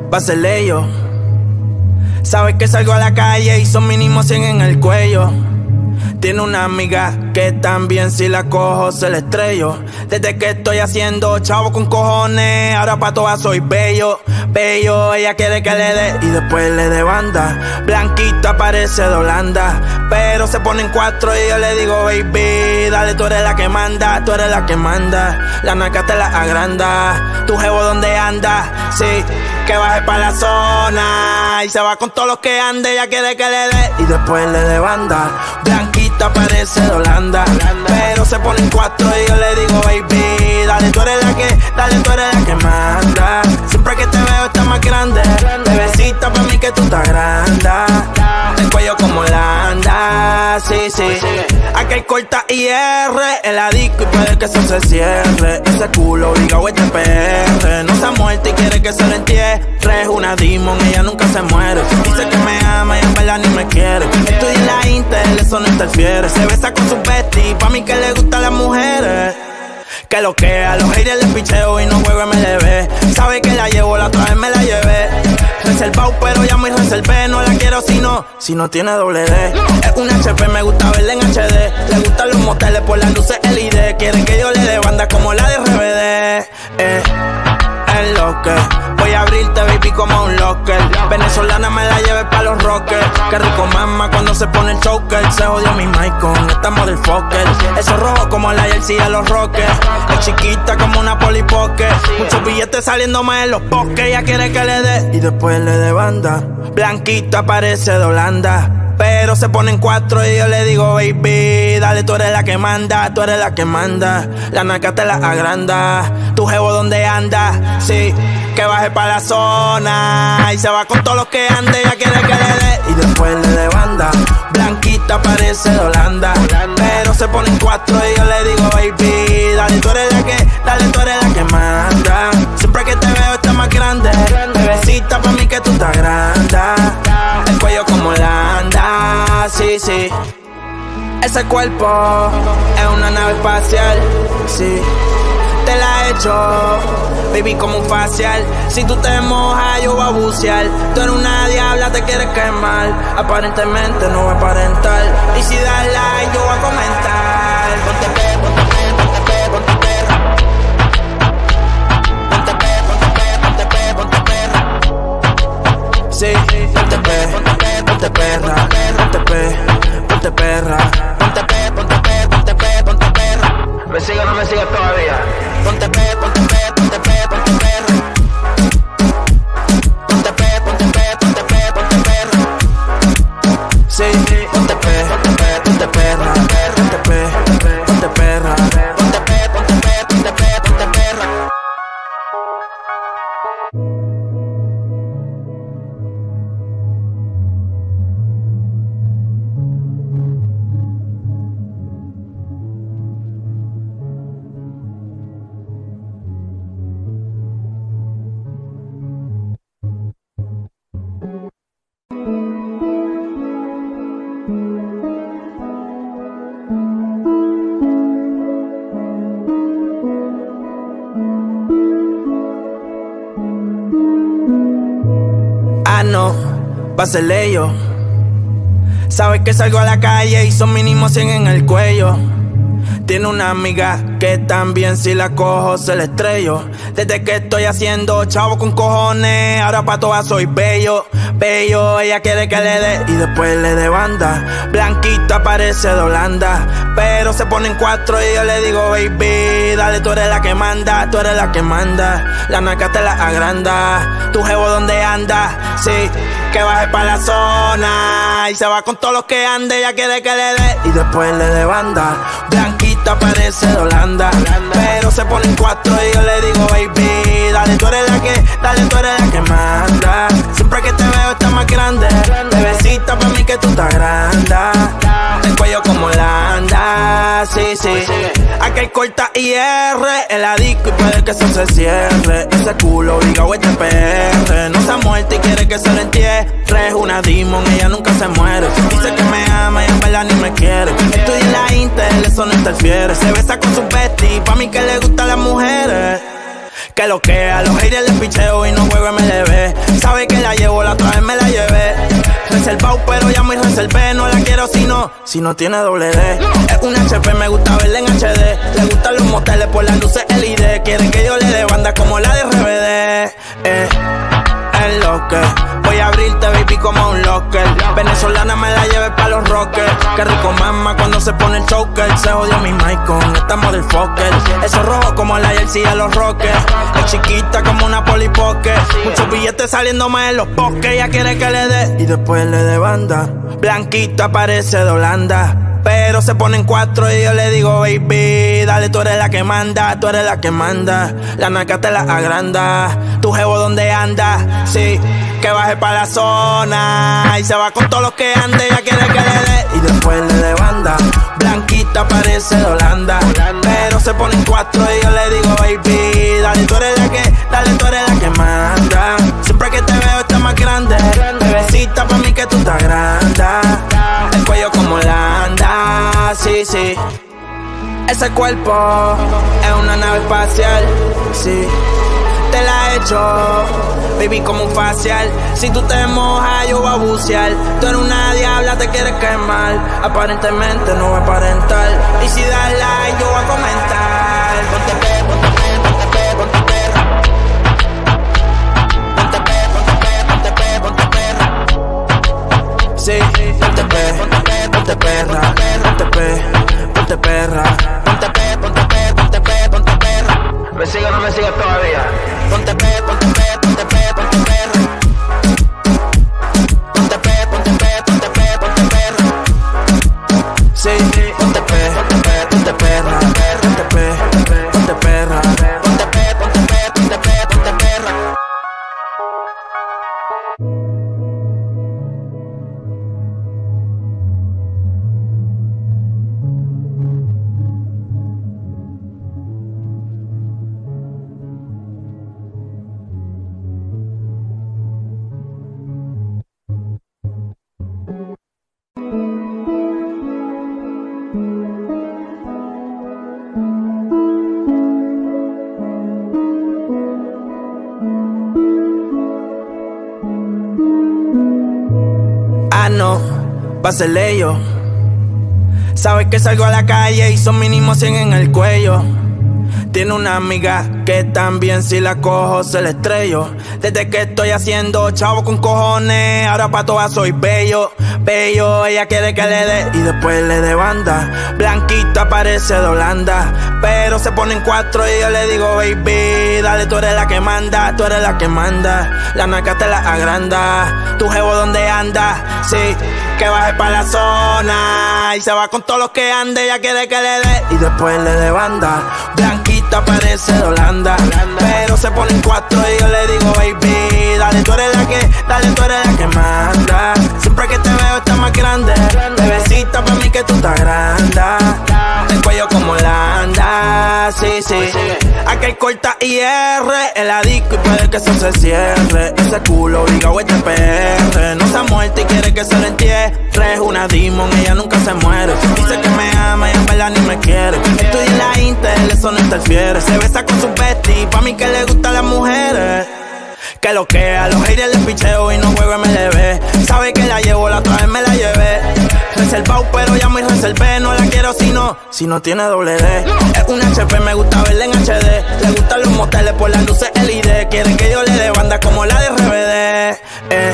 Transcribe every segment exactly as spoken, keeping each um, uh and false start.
va a ser ellos. Sabes que salgo a la calle y son mínimo cien en el cuello. Tiene una amiga que también si la cojo se la estrello. Desde que estoy haciendo chavo con cojones, ahora pa' todas soy bello, bello. Ella quiere que le dé y después le dé banda. Blanquita parece de Holanda, pero se pone en cuatro y yo le digo baby, dale, tú eres la que manda, tú eres la que manda. La naca te la agranda, tu jevo donde anda, sí, que baje pa' la zona y se va con todos los que ande. Ella quiere que le dé y después le dé banda. Blanquita parece de Holanda, pero se pone en cuatro y yo le digo baby, dale, tú eres la que, dale, tú eres la que manda. Siempre que te veo estás más grande, bebecita pa' mí que tú estás grande. El cuello como Holanda, sí, sí. Aquel corta I R, el adicto y puede que eso se cierre. Ese culo obligado este P R, no se ha muerto y quiere que se lo entierre. Es una demon, ella nunca se muere. Dice que me ama y en verdad ni me quiere. Estoy en la Intel, eso no interfiere. Se besa con su bestie, pa' mí que le gustan las mujeres. Que lo que a los haters les picheo y no juego M L B. Sabe que la llevo, la otra vez me la llevé. Reservado pero ya muy reservé. No la quiero si no, si no tiene doble D. Es un H P, me gusta verla en H D. Le gustan los moteles por las luces L E D. Quieren que yo le dé banda como la de R B D. Eh, es lo que voy a abrirte, baby, como un locker. Venezolana me la lleve pa' los rockers. Qué rico mama cuando se pone el choker. Se jodió mi mic con esta motherfucker. Eso rojo como la jersey de los rockers. Es chiquita como una Polly Pocket. Muchos billetes saliéndome en los pockets. Ella quiere que le dé y después le dé banda. Blanquita parece de Holanda, pero se pone en cuatro y yo le digo baby, dale, tú eres la que manda, tú eres la que manda. La naca te la agranda, tu jevo donde anda, sí, que baje pa' la zona y se va con todos los que ande. Ella quiere que le dé y después le dé banda. Blanquita parece de Holanda, pero se pone en cuatro y yo le digo baby, dale, tú eres la que, dale, tú eres la que manda. Siempre que te veo estás más grande, bebecita pa' mí que tú estás grande. El cuello como Holanda, sí, sí. Ese cuerpo es una nave espacial, sí. Te la he hecho, baby, como un facial. Si tú te mojas, yo voy a bucear. Tú eres una diabla, te quieres quemar. Aparentemente no voy a aparentar. Y si das like, yo voy a comentar. Ponte pe, ponte pe, ponte pe, ponte perra. Ponte pe, ponte pe, ponte pe, ponte perra. Sí, ponte pe, ponte pe, ponte perra. Ponte pe, ponte perra. Ponte pe, ponte pe, ponte pe, ponte perra. ¿Me sigue o no me sigue todavía? Ponte pe, ponte pe, ponte pe, ponte perra. Ponte pe, ponte pe, ponte pe, ponte perra. Sí, ponte pe, ponte pe, ponte perra. Ponte pe, ponte perra. Ponte pe, ponte pe, ponte pe, ponte perra. Ah, no, va a ser ellos. Sabes que salgo a la calle y son mínimo cien en el cuello. Tiene una amiga que también si la cojo se la estrello. Desde que estoy haciendo chavo con cojones, ahora pa' todas soy bello, bello. Ella quiere que le dé y después le dé banda. Blanquita parece de Holanda, pero se pone en cuatro y yo le digo baby, dale, tú eres la que manda, tú eres la que manda. La naca te la agranda, tu jevo donde anda, sí, que baje pa' la zona y se va con todos los que ande. Ella quiere que le dé y después le dé banda. Blanquita parece de Holanda, pero se pone en cuatro y yo le digo baby, dale, tú eres la que, dale, tú eres la que manda. Siempre que te veo estás más grande, bebecita pa' mí que tú estás grande. El cuello como Holanda, sí, sí. Aquel corta I R, el adicto y puede que eso se cierre. Ese culo obligado este P R, no se ha muerto y quiere que se lo entierre. Es una demon, ella nunca se muere. Dice que me ama y en verdad ni me quiere. Estoy en la Intel, eso no interfiere. Se besa con su bestie, pa' mí que le gustan las mujeres. Que lo que a los haters les picheo y no juego M L B. quiero si no, si no tiene doble D. Es un H P, me gusta verla en H D. Le gustan los moteles por las luces L E D. Quiere que yo le dé banda como la de R B D. Eh, es lo que voy a abrirte, baby, como un locker. Venezolana me la lleve pa' los rockers. Qué rico mama cuando se pone el choker. Se jodió mi mic con esta motherfucker. Eso rojo como la jersey de los rockers. Es chiquita como una polipoque. Muchos billetes saliéndome en los bosques. Ella quiere que le dé y después le dé banda. Blanquita parece de Holanda, pero se ponen cuatro y yo le digo, baby, dale, tú eres la que manda, tú eres la que manda. La naca te la agranda, tu jevo donde anda, sí, que baje pa' la zona y se va con todos los que ande. Ella quiere que le dé y después le dé banda. Blanquita parece de Holanda, pero se ponen cuatro y yo le digo, baby, dale, tú eres la que, dale, tú eres la que manda. Siempre que te veo estás más grande, bebecita, pa' mí que tú estás grande. El cuello como Landa, sí, sí. Ese cuerpo es una nave espacial, sí. Te la he hecho, baby, como un facial. Si tú te mojas, yo voy a bucear. Tú eres una diabla, te quieres quemar. Aparentemente no va a aparentar. Y si das like, yo voy a comentar. Ponte pe, ponte pe, ponte pe, ponte perra. Ponte pe, ponte pe, ponte pe, ponte perra. Sí, ponte pe, ponte pe, ponte perra. Ponte pe, ponte perra. Ponte pe, ponte pe, ponte pe, ponte perra. ¿Me sigue o no me sigue todavía? Ponte pe, ponte pe, ponte pe, ponte perra. Ponte pe, ponte pe, ponte pe, ponte perra. Sí, ponte pe, ponte pe, ponte perra. Ponte pe, ponte perra. Ponte pe, ponte pe, ponte pe, ponte perra. No, va a ser ellos. Sabes que salgo a la calle y son mínimo cien en el cuello. Tiene una amiga que también si la cojo se la estrello. Desde que estoy haciendo chavo con cojones, ahora pa' todas soy bello, bello. Ella quiere que le dé y después le dé banda. Blanquita parece de Holanda, pero se ponen cuatro y yo le digo, baby, dale, tú eres la que manda, tú eres la que manda. La naca te la agranda, tu jevo donde anda, sí, que baje pa' la zona y se va con todos los que ande. Ella quiere que le dé y después le dé banda. Blanquita parece de Holanda, pero se ponen cuatro y yo le digo, baby, dale, tú eres la que, dale, tú eres la que manda. Siempre que te veo estás más grande, bebecita, pa' mí que tú estás grande. El cuello como Landa, sí, sí. Aquel corta I R, el adicto y puede que eso se cierre. Ese culo, diga, este P R. No se ha muerto y quiere que se lo entierre. Es una demon, ella nunca se muere. Dice que me ama y en verdad ni me quiere. Estoy en la Intel, eso no interfiere. Se besa con sus besties, pa' mí que le gustan las mujeres. Que lo que a los haters les picheo y no juego M L B. Sabe que la llevo, la otra vez me la llevé. Reservado, pero ya muy reservé. No la quiero si no, si no tiene doble D. Es un H P, me gusta verla en H D. Le gustan los moteles por las luces L E D. Quieren que yo le dé banda como la de R B D. Eh,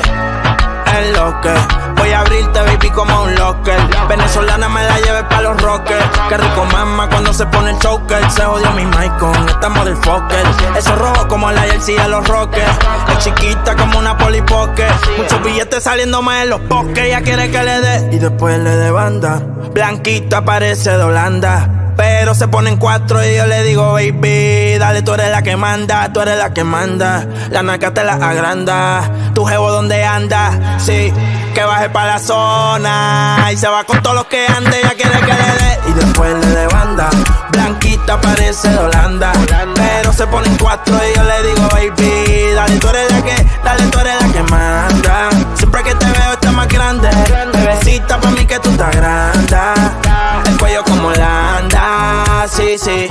es lo que voy a abrirte, baby, como un locker. Venezolana me la lleve pa' los rockers. Qué rico mama cuando se pone el choker. Se jodió mi mic con esta motherfucker. Eso rojo como la jersey de los rockers. Es chiquita como una polipoque. Muchos billetes saliéndome en los bosques. Ella quiere que le dé y después le dé banda. Blanquita parece de Holanda, pero se ponen cuatro y yo le digo, baby, dale, tú eres la que manda, tú eres la que manda. La naca te la agranda, tu jevo donde anda, sí, que baje pa' la zona y se va con todos los que ande. Ella quiere que le dé y después le dé banda. Blanquita parece de Holanda, pero se ponen cuatro y yo le digo, baby, dale, tú eres la que, dale, tú eres la que manda. Siempre que te veo estás más grande, bebecita, pa' mí que tú estás grande. El cuello como Landa, sí, sí.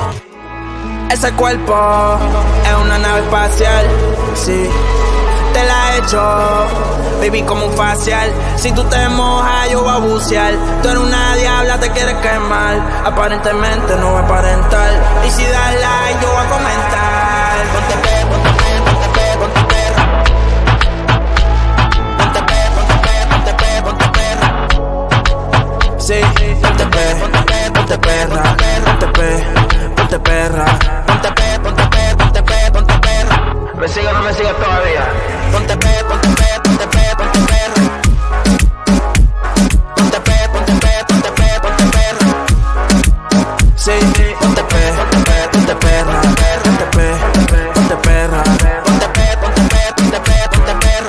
Ese cuerpo es una nave espacial, sí. Te la he hecho, baby, como un facial. Si tú te mojas, yo voy a bucear. Tú eres una diabla, te quieres quemar. Aparentemente no va a aparentar. Y si das like, yo voy a comentar. Ponte pe, ponte pe, ponte pe, ponte perra. Ponte pe, ponte pe, ponte pe, ponte perra. Sí, ponte pe, ponte pe, ponte perra. Ponte pe, ponte perra. Ponte pe, ponte pe, ponte pe, ponte perra. ¿Me sigue o no me sigue todavía? Ponte pe, ponte pe, ponte pe, ponte perra. Ponte pe, ponte pe, ponte pe, ponte perra. Sí, ponte pe, ponte pe, ponte perra. Ponte pe, ponte perra. Ponte pe, ponte pe, ponte pe, ponte perra.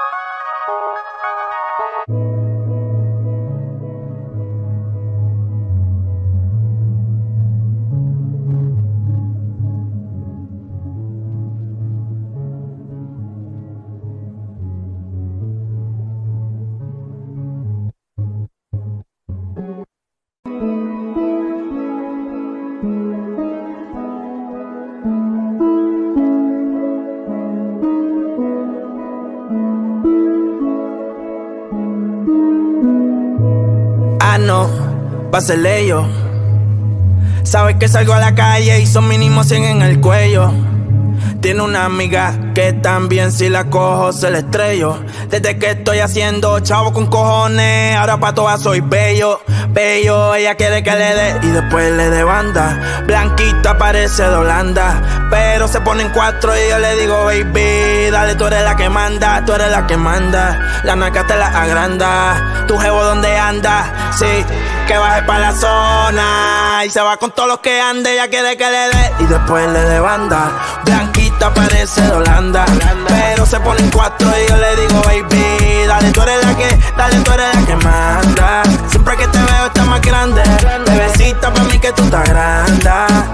Ah, no, va a ser ellos. Sabes que salgo a la calle y son mínimo cien en el cuello. Tiene una amiga que también si la cojo se la estrello. Desde que estoy haciendo chavo con cojones, ahora pa' todas soy bello, bello. Ella quiere que le dé y después le dé banda. Blanquita parece de Holanda, pero se ponen cuatro y yo le digo baby, dale, tú eres la que manda, tú eres la que manda. La naca te la agranda, tu jevo donde anda, sí, que baje pa' la zona y se va con todos los que ande. Ella quiere que le dé y después le dé banda. Blanquita parece de Holanda, pero se ponen cuatro y yo le digo baby, dale, tú eres la que, dale, tú eres la que manda. Siempre que te veo estás más grande, bebecita pa' mí que tú estás grande.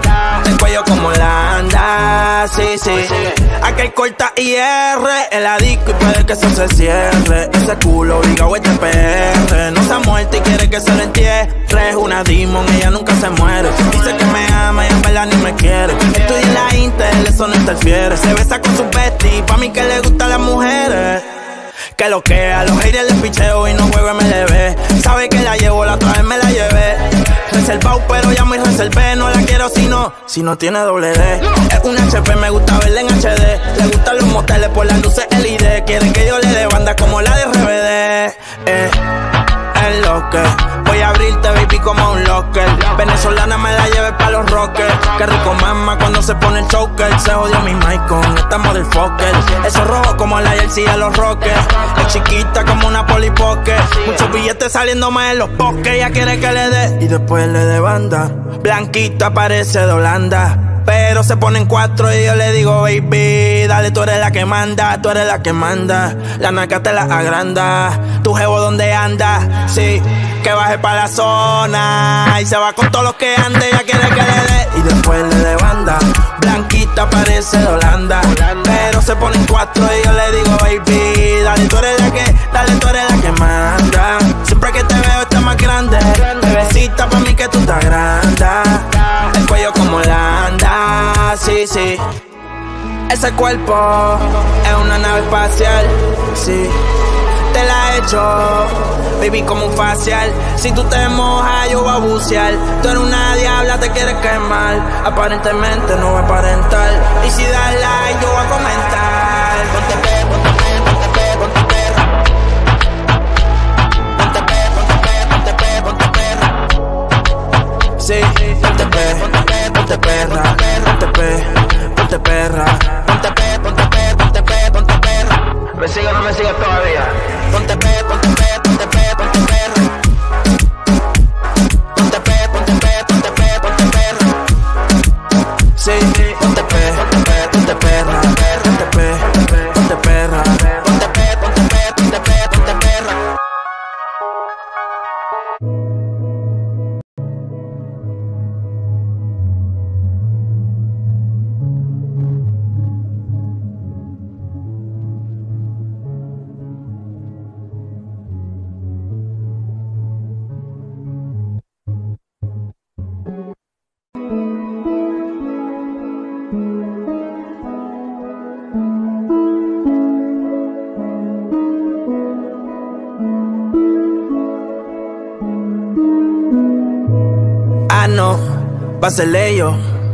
El cuello como Holanda, sí, sí. Aquel corta I R en la disco y puede que eso se cierre. Ese culo obligado este P R, no se ha muerto y quiere que se lo entierre. Es una demon, ella nunca se muere. Dice que me ama y en verdad ni me quiere. Estudia en la Intel, eso no interfiere. Se besa con su bestie, pa' mí que le gustan las mujeres. Que lo que a los haters les picheo y no juego M L B. Sabe que la llevo, la otra vez me la llevé. Reservado pero ya me reservé. No la quiero si no, si no tiene doble D. Es un H P, me gusta verla en H D. Le gustan los moteles por las luces L E D. Quieren que yo le dé banda como la de R B D. Eh, es lo que voy a abrirte, baby, como un locker. Venezolana me la lleve pa' los rockers. Qué rico mama cuando se pone el choker. Se jodió mi mic con esta motherfucker. Eso rojo como la jersey de los rockers. Es chiquita como una polipoque. Muchos billetes saliéndome en los poques. Ella quiere que le dé y después le dé banda. Blanquita parece de Holanda, pero se ponen cuatro y yo le digo baby, dale, tú eres la que manda, tú eres la que manda. La naca te la agranda, tu jevo donde anda, sí, que baje pa' la zona y se va con todos los que ande. Ella quiere que le dé y después le dé banda. Blanquita parece de Holanda, pero se ponen cuatro y yo le digo baby, dale, tú eres la que, dale, tú eres la que manda. Siempre que te veo estás más grande, bebecita pa' mí que tú estás grande. El cuello como Holanda, sí, sí. Ese cuerpo es una nave espacial, sí. Te la he hecho, baby, como un facial. Si tú te mojas, yo voy a bucear. Tú eres una diabla, te quieres quemar. Aparentemente no va a aparentar. Y si das like, yo voy a comentar. Ponte pe, ponte pe, ponte pe, ponte perra. Ponte pe, ponte pe, ponte pe, ponte perra. Sí, ponte pe, ponte pe, ponte perra. Ponte pe, ponte perra. Ponte pe, ponte pe, ponte pe, ponte perra. ¿Me sigue o no me sigue todavía? Ponte pe, ponte pe, ponte pe, ponte perra. Ponte pe, ponte pe, ponte pe, ponte perra. Sí, ponte pe, ponte pe, ponte perra. Ponte pe, ponte perra. Ponte pe, ponte pe, ponte pe, ponte perra. no, va a ser ellos.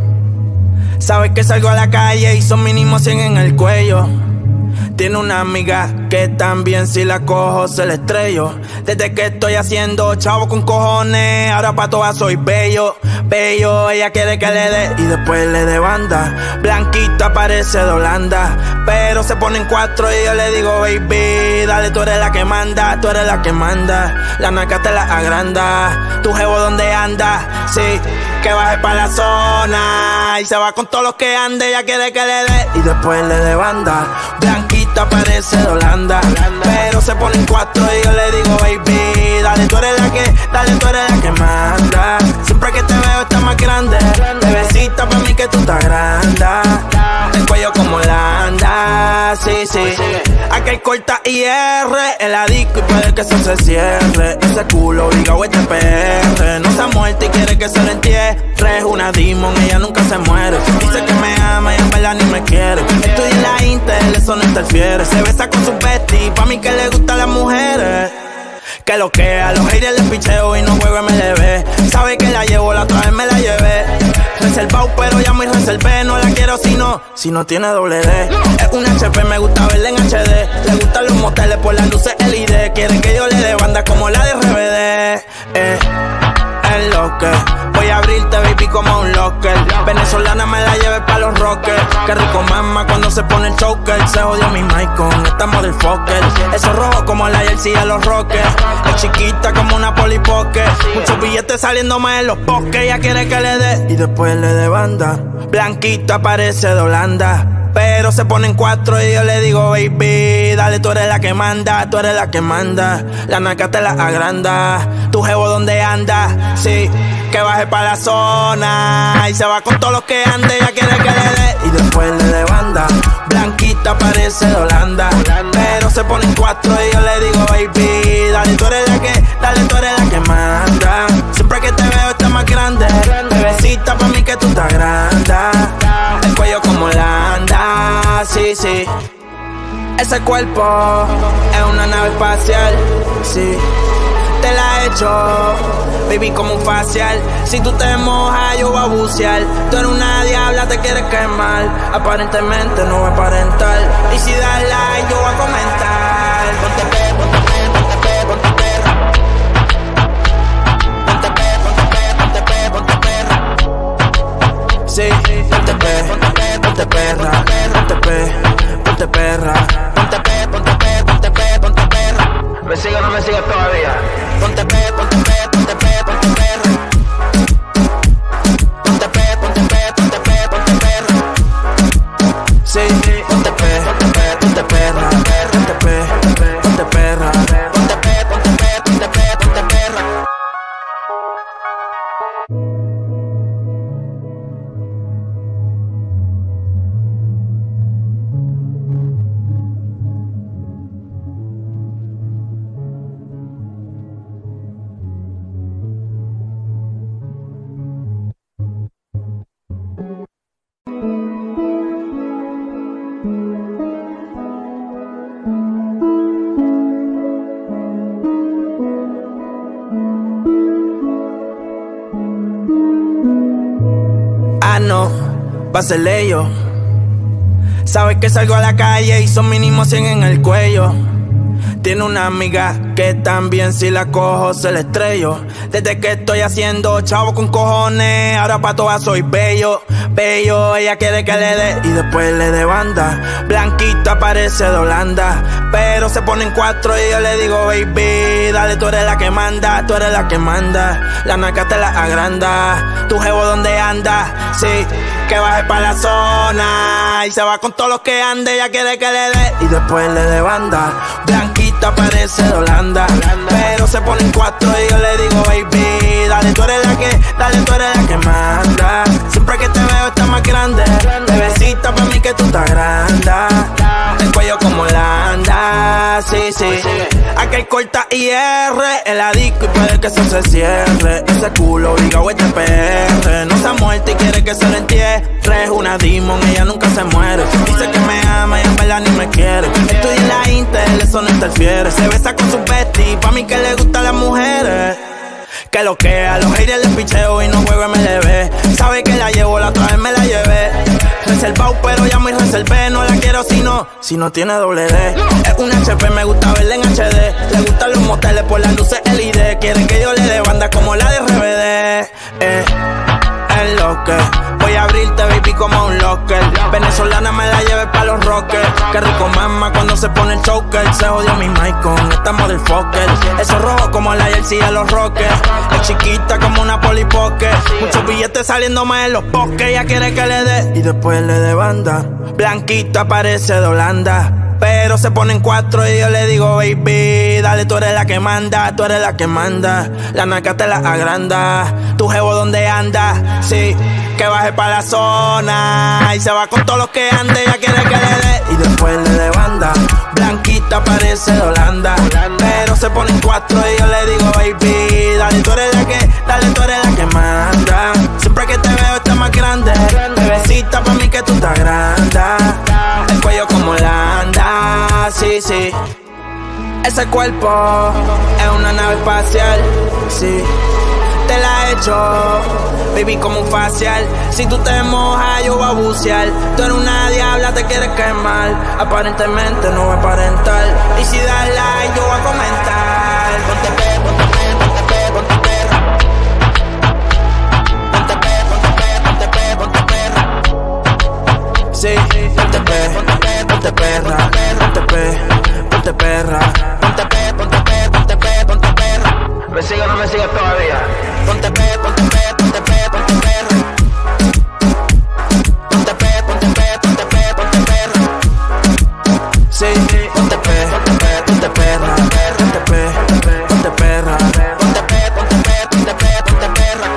Sabes que salgo a la calle y son mínimo cien en el cuello. Tiene una amiga que también si la cojo se la estrello. Desde que estoy haciendo chavo con cojones, ahora pa' todas soy bello, bello. Ella quiere que le dé y después le dé banda. Blanquita parece de Holanda, pero se pone en cuatro y yo le digo baby, dale, tú eres la que manda, tú eres la que manda. La naca te la agranda, tu jevo donde anda, sí, que baje pa' la zona y se va con todos los que ande. Ella quiere que le dé y después le dé banda. Blanquita parece de Holanda, pero se pone en cuatro y yo le digo baby, dale, tú eres la que, dale, tú eres la que manda. Siempre que te veo estás más grande, bebecita pa' mí que tú estás grande. El cuello como Holanda, sí, sí. Aquel corta I R, el adicto y puede que eso se cierre. Ese culo obligado este P R, no se ha muerto y quiere que se lo entierre. Es una demon, ella nunca se muere. Dice que me ama y en verdad ni me quiere. Estoy en la Intel, eso no interfiere. Se besa con su bestie, pa' mí que le gustan las mujeres. Que lo que a los haters les picheo y no juego M L B. Sabe que la llevo, la otra vez me la llevé. Reservado pero ya muy reservé. No la quiero si no, si no tiene doble D. Es un H P, me gusta verla en H D. Le gustan los moteles por las luces L E D. Quiere que yo le dé banda como la de R B D. Eh, es lo que voy a abrirte, baby, como un locker. Venezolana me la lleve pa' los rockers. Qué rico mama cuando se pone el choker. Se jodió mi mic con esta motherfucker. Eso rojo como la jersey de los rockers. Es chiquita como una Polly Pocket. Muchos billetes saliéndome en los bosques. Ella quiere que le dé y después le dé banda. Blanquita parece de Holanda, pero se pone en cuatro y yo le digo baby, dale, tú eres la que manda, tú eres la que manda. La naca te la agranda, tu jevo donde anda, sí, que baje pa' la zona y se va con todos los que ande. Ella quiere que le dé y después le dé banda. Blanquita parece de Holanda, pero se pone en cuatro y yo le digo baby, dale, tú eres la que, dale, tú eres la que manda. Siempre que te veo estás más grande, bebecita pa' mí que tú estás grande. El cuello como Holanda, sí, sí. Ese cuerpo es una nave espacial, sí. Te la he hecho, baby, como un facial. Si tú te mojas, yo voy a bucear. Tú eres una diabla, te quieres quemar. Aparentemente no voy a aparentar. Y si das like, yo voy a comentar. Ponte pe, ponte pe, ponte pe, ponte perra. Ponte pe, ponte pe, ponte pe, ponte perra. Sí, ponte pe, ponte pe, ponte perra. Ponte pe, ponte perra. Ponte pe, ponte pe, ponte pe, ponte perra. ¿Me sigue o no me sigue todavía? Ponte pe, ponte pe, ponte pe, ponte perra. Ponte pe, ponte pe, ponte pe, ponte perra. Sí, ponte pe, ponte pe, ponte perra. Ponte pe, ponte perra. Ponte pe, ponte pe, ponte pe, ponte perra. Ah, no, va a ser ellos. Sabes que salgo a la calle y son mínimo cien en el cuello. Tiene una amiga que también si la cojo se la estrello. Desde que estoy haciendo chavo con cojones, ahora pa' todas soy bello, bello. Ella quiere que le dé y después le dé banda. Blanquita parece de Holanda, pero se pone en cuatro y yo le digo baby, dale, tú eres la que manda, tú eres la que manda. La naca te la agranda, tu jevo donde anda, sí, que baje pa' la zona y se va con todos los que ande. Ella quiere que le dé y después le dé banda. Blanquita parece de Holanda, pero se pone en cuatro y yo le digo baby, dale, tú eres la que, dale, tú eres la que manda. Siempre que te veo estás más grande, bebecita pa' mí que tú estás grande. El cuello como Holanda, sí, sí. Aquel corta I R, el adicto y puede que eso se cierre. Ese culo obligado este P R, no se ha muerto y quiere que se lo entierre. Es una demon, ella nunca se muere. Dice que me ama y en verdad ni me quiere. Estoy en la Intel, eso no interfiere. Se besa con su bestie, pa' mí que le gustan las mujeres. Que lo que a los haters les picheo y no juego M L B. Sabe que la llevo, la otra vez me la llevé. Reservado, pero ya me reservé. No la quiero si no, si no tiene doble D. Es un H P, me gusta verla en H D. Le gustan los moteles por las luces L E D. Quiere que yo le dé banda como la de R B D. Eh, es lo que voy a abrirte, baby, como un locker. Venezolana me la lleve pa' los rockers. Qué rico mama cuando se pone el choker. Se jodió mi mic con esta motherfucker. Eso rojo como la jersey de los rockers. Es chiquita como una polipoque. Muchos billetes saliéndome en los bosques. Ella quiere que le dé y después le dé banda. Blanquita parece de Holanda, pero se ponen cuatro y yo le digo, baby, dale, tú eres la que manda, tú eres la que manda. La naca te la agranda. Tu jevo donde anda, sí, que baje pa' la zona y se va con todos los que ande. Ella quiere que le dé y después le dé banda. Blanquita parece de Holanda, pero se ponen cuatro y yo le digo, baby, dale, tú eres la que, dale, tú eres la que manda. Siempre que te veo estás más grande. Bebecita, pa' mí que tú estás grande. El cuello como Landa, sí, sí. Ese cuerpo es una nave espacial, sí. Te la he hecho, baby, como un facial. Si tú te mojas, yo voy a bucear. Tú eres una diabla, te quieres quemar. Aparentemente no voy a aparentar. Y si das like, yo voy a comentar. Ponte pe, ponte pe, ponte pe, ponte perra. Ponte pe, ponte pe, ponte pe, ponte perra. Sí, ponte pe, ponte pe, ponte perra. Ponte pe, ponte perra. Ponte pe, ponte pe, ponte pe, ponte perra. ¿Me sigue o no me sigue todavía? Ponte pe, ponte pe, ponte pe, ponte perra. Ponte pe, ponte pe, ponte pe, ponte perra. Sí, ponte pe, ponte pe, ponte perra. Ponte pe, ponte perra. Ponte pe, ponte pe, ponte pe, ponte perra.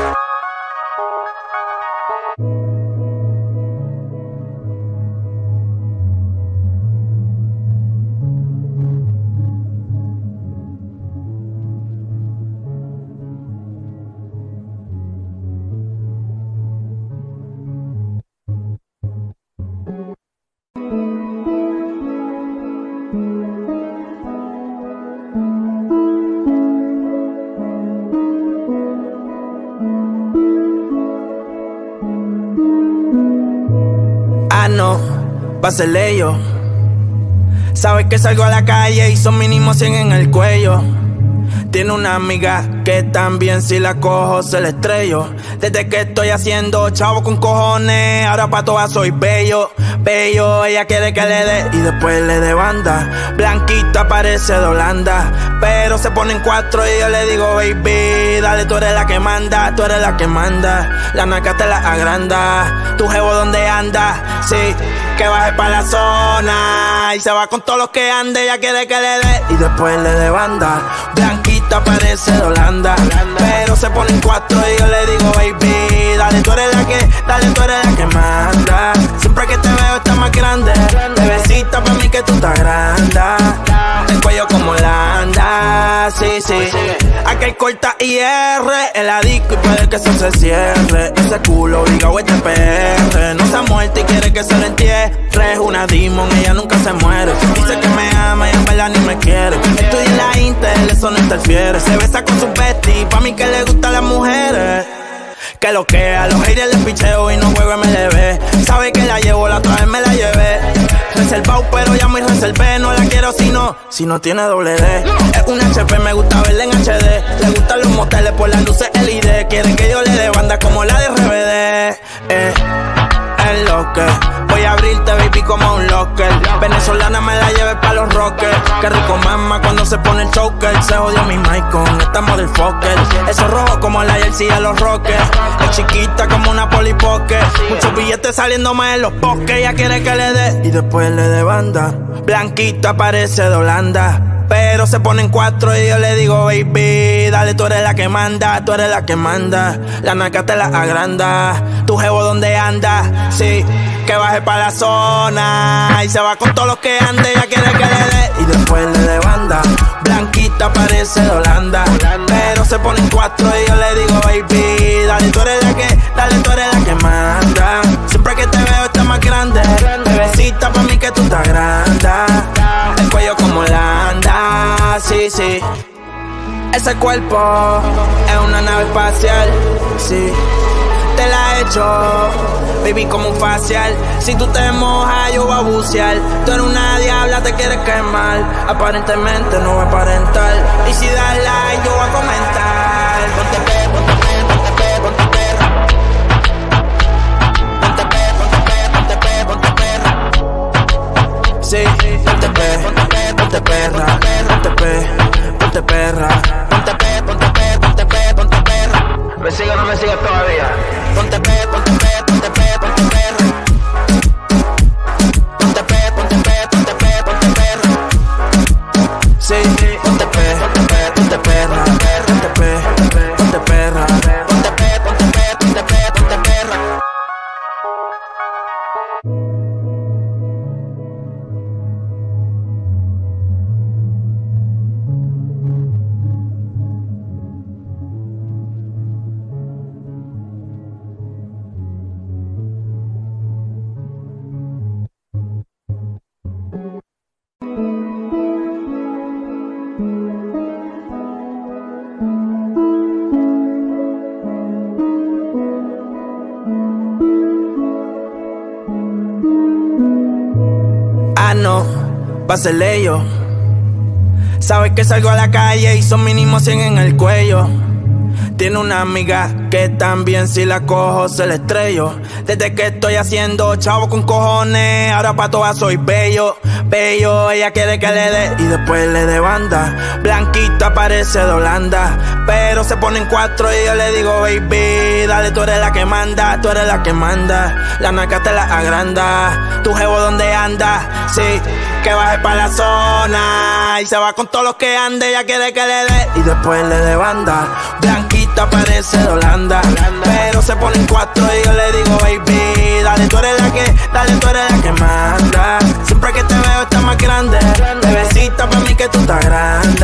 No, va a ser ellos. Sabes que salgo a la calle y son mínimo cien en el cuello. Tiene una amiga que también si la cojo se la estrello. Desde que estoy haciendo chavo con cojones, ahora pa' todas soy bello, bello. Ella quiere que le dé y después le dé banda. Blanquita parece de Holanda, pero se ponen cuatro y yo le digo, baby, dale, tú eres la que manda, tú eres la que manda. La naca te la agranda. Tu jevo donde anda, sí, que baje pa' la zona y se va con todos los que ande. Ella quiere que le dé y después le dé banda. Blanquita parece de Holanda, pero se ponen cuatro y yo le digo, baby, dale, tú eres la que, dale, tú eres la que manda. Siempre que te veo estás más grande. Bebecita, pa' mí que tú estás grande. El cuello como Landa, sí, sí. Aquel corta I R, el adicto y puede que eso se cierre. Ese culo, diga, este P R. No se ha muerto y quiere que se le entierre. Es una demon, ella nunca se muere. Dice que me ama y en verdad ni me quiere. Estoy en la Intel, eso no interfiere. Se besa con sus besties, pa' mí que le gustan las mujeres. Que lo que a los haters les picheo y no juego M L B. Sabe que la llevo, la otra vez me la llevé. Reservado, pero ya me reservé. No la quiero si no, si no tiene doble D. Es un H P, me gusta verla en H D. Le gustan los moteles por las luces L E D. Quieren que yo le dé banda como la de R B D. Eh, es lo que voy a abrirte, baby, como un locker. Venezolana me la lleve pa' los rockers. Qué rico mama cuando se pone el choker. Se jodió mi mic con esta motherfucker. Eso rojo como la jersey de los rockers. Es chiquita como una polipoque. Muchos billetes saliéndome en los bosques. Ella quiere que le dé y después le dé banda. Blanquita parece de Holanda, pero se ponen cuatro y yo le digo, baby, dale, tú eres la que manda, tú eres la que manda. La naca te la agranda. Tu jevo donde anda, sí, que baje pa' la zona y se va con todos los que ande. Ella quiere que le dé y después le dé banda. Blanquita parece de Holanda, pero se ponen cuatro y yo le digo, baby, dale, tú eres la que, dale, tú eres la que manda. Siempre que te veo estás más grande. Bebecita, pa' mí que tú estás grande. El cuello como Landa, sí, sí. Ese cuerpo es una nave espacial, sí. Te la he hecho, baby, como un facial. Si tú te mojas, yo voy a bucear. Tú eres una diabla, te quieres quemar. Aparentemente no voy a aparentar. Y si das like, yo voy a comentar. Ponte pe, ponte pe, ponte pe, ponte perra. Ponte pe, ponte pe, ponte pe, ponte perra. Sí, ponte pe, ponte pe, ponte perra. Ponte pe, ponte perra. Ponte pe, ponte pe, ponte pe, ponte perra. ¿Me sigue o no me sigue todavía? Ponte pe, ponte pe, ponte pe, ponte perra. Ponte pe, ponte pe, ponte pe, ponte perra. Sí, ponte pe, ponte pe, ponte perra. Ponte pe, ponte perra. Ponte pe, ponte pe, ponte pe, ponte perra. Ah, no, va a ser ellos. Sabes que salgo a la calle y son mínimo cien en el cuello. Tiene una amiga que también si la cojo se la estrello. Desde que estoy haciendo chavo con cojones, ahora pa' todas soy bello, bello. Ella quiere que le dé y después le dé banda. Blanquita parece de Holanda, pero se ponen cuatro y yo le digo baby, dale, tú eres la que manda, tú eres la que manda. La naca te la agranda, tu jevo donde anda, sí, que baje pa' la zona y se va con todos los que ande. Ella quiere que le dé y después le dé banda. Blanquita parece de Holanda, pero se ponen cuatro y yo le digo baby, dale, tú eres la que, dale, tú eres la que manda. Siempre que te veo estás más grande, bebecita pa' mí que tú estás grande.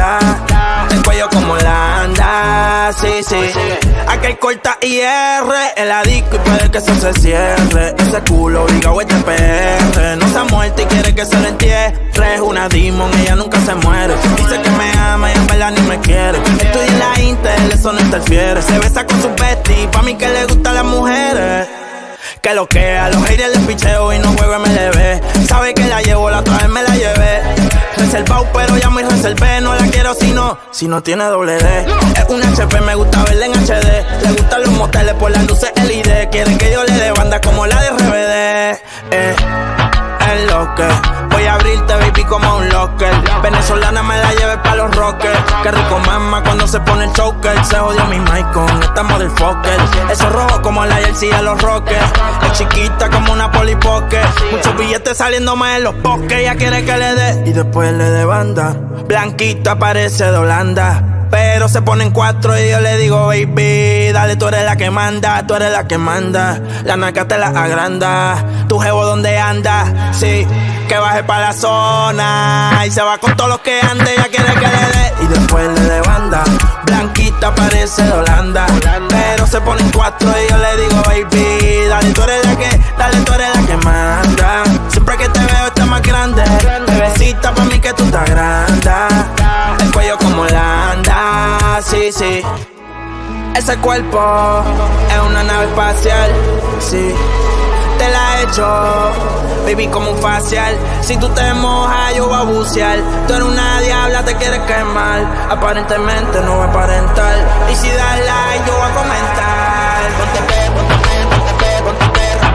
El cuello como Holanda, sí, sí. Aquel corta I R en la disco y puede que eso se cierre. Ese culo obligado este P R, no se ha muerto y quiere que se lo entierre. Es una demon, ella nunca se muere. Dice que me ama y en verdad ni me quiere. Estudia en la Intel, eso no interfiere. Se besa con su bestie, pa' mí que le gustan las mujeres. Que lo que a los haters les picheo y no juego M L B. Sabe que la llevo, la otra vez me la llevé. Reservado pero ya me reservé. No la quiero si no, si no tiene doble D. Es un H P, me gusta verla en H D. Le gustan los moteles por las luces L E D. Quieren que yo le dé banda como la de R B D. Eh, es lo que voy a abrirte, baby, como un locker. Venezolana me la lleve pa' los rockers. Qué rico mama cuando se pone el choker. Se jodió mi mic con esta motherfucker. Eso rojo como la jersey de los rockers. Es chiquita como una polipoque. Muchos billetes saliéndome en los poques. Ella quiere que le dé y después le dé banda. Blanquita parece de Holanda, pero se ponen cuatro y yo le digo baby, dale, tú eres la que manda, tú eres la que manda. La naca te la agranda, tu jevo donde anda, sí, que baje pa' la zona y se va con todos los que ande. Ella quiere que le dé y después le dé banda. Blanquita parece de Holanda, pero se ponen cuatro y yo le digo baby, dale, tú eres la que, dale, tú eres la que manda. Siempre que te veo estás más grande, bebecita pa' mí que tú estás grande. El cuello como Holanda, sí, sí. Ese cuerpo es una nave espacial, sí. Te la he hecho, baby, como un facial. Si tú te mojas, yo voy a bucear. Tú eres una diabla, te quieres quemar. Aparentemente no voy a aparentar. Y si das like, yo voy a comentar. Ponte pe, ponte pe, ponte pe, ponte perra.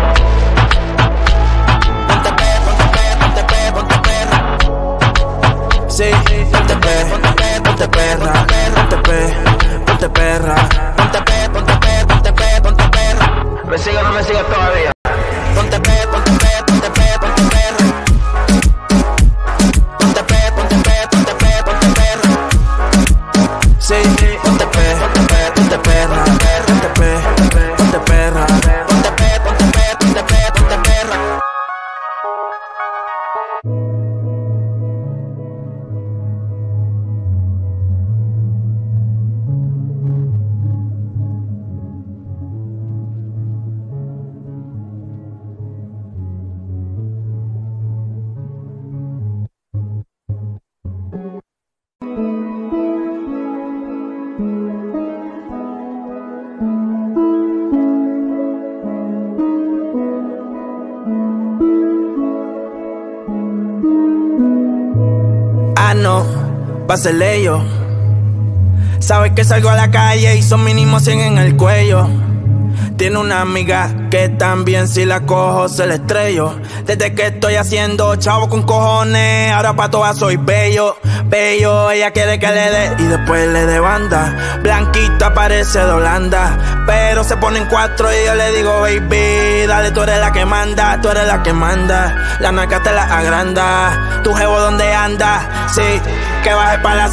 Ponte pe, ponte pe, ponte pe, ponte perra. Sí, ponte pe, ponte pe, ponte perra. Ponte pe, ponte perra. Ponte pe, ponte pe, ponte pe, ponte perra. ¿Me sigue o no me sigue todavía? Ponte pe, ponte pe, ponte pe, ponte perra. Ponte pe, ponte pe, ponte pe, ponte perra. Sí, ponte pe, ponte pe, ponte perra. Ponte pe, ponte perra. Ponte pe, ponte pe, ponte pe, ponte perra. pa' hacerle ello. Sabes que salgo a la calle y son mínimo cien en el cuello. Tiene una amiga que también si la cojo se la estrello. Desde que estoy haciendo chavo con cojones, ahora pa' todas soy bello, bello. Ella quiere que le dé y después le dé banda. Blanquita parece de Holanda, pero se pone en cuatro y yo le digo baby, dale, tú eres la que manda, tú eres la que manda. La naca te la agranda, tu jevo donde anda, sí, que baje pa' la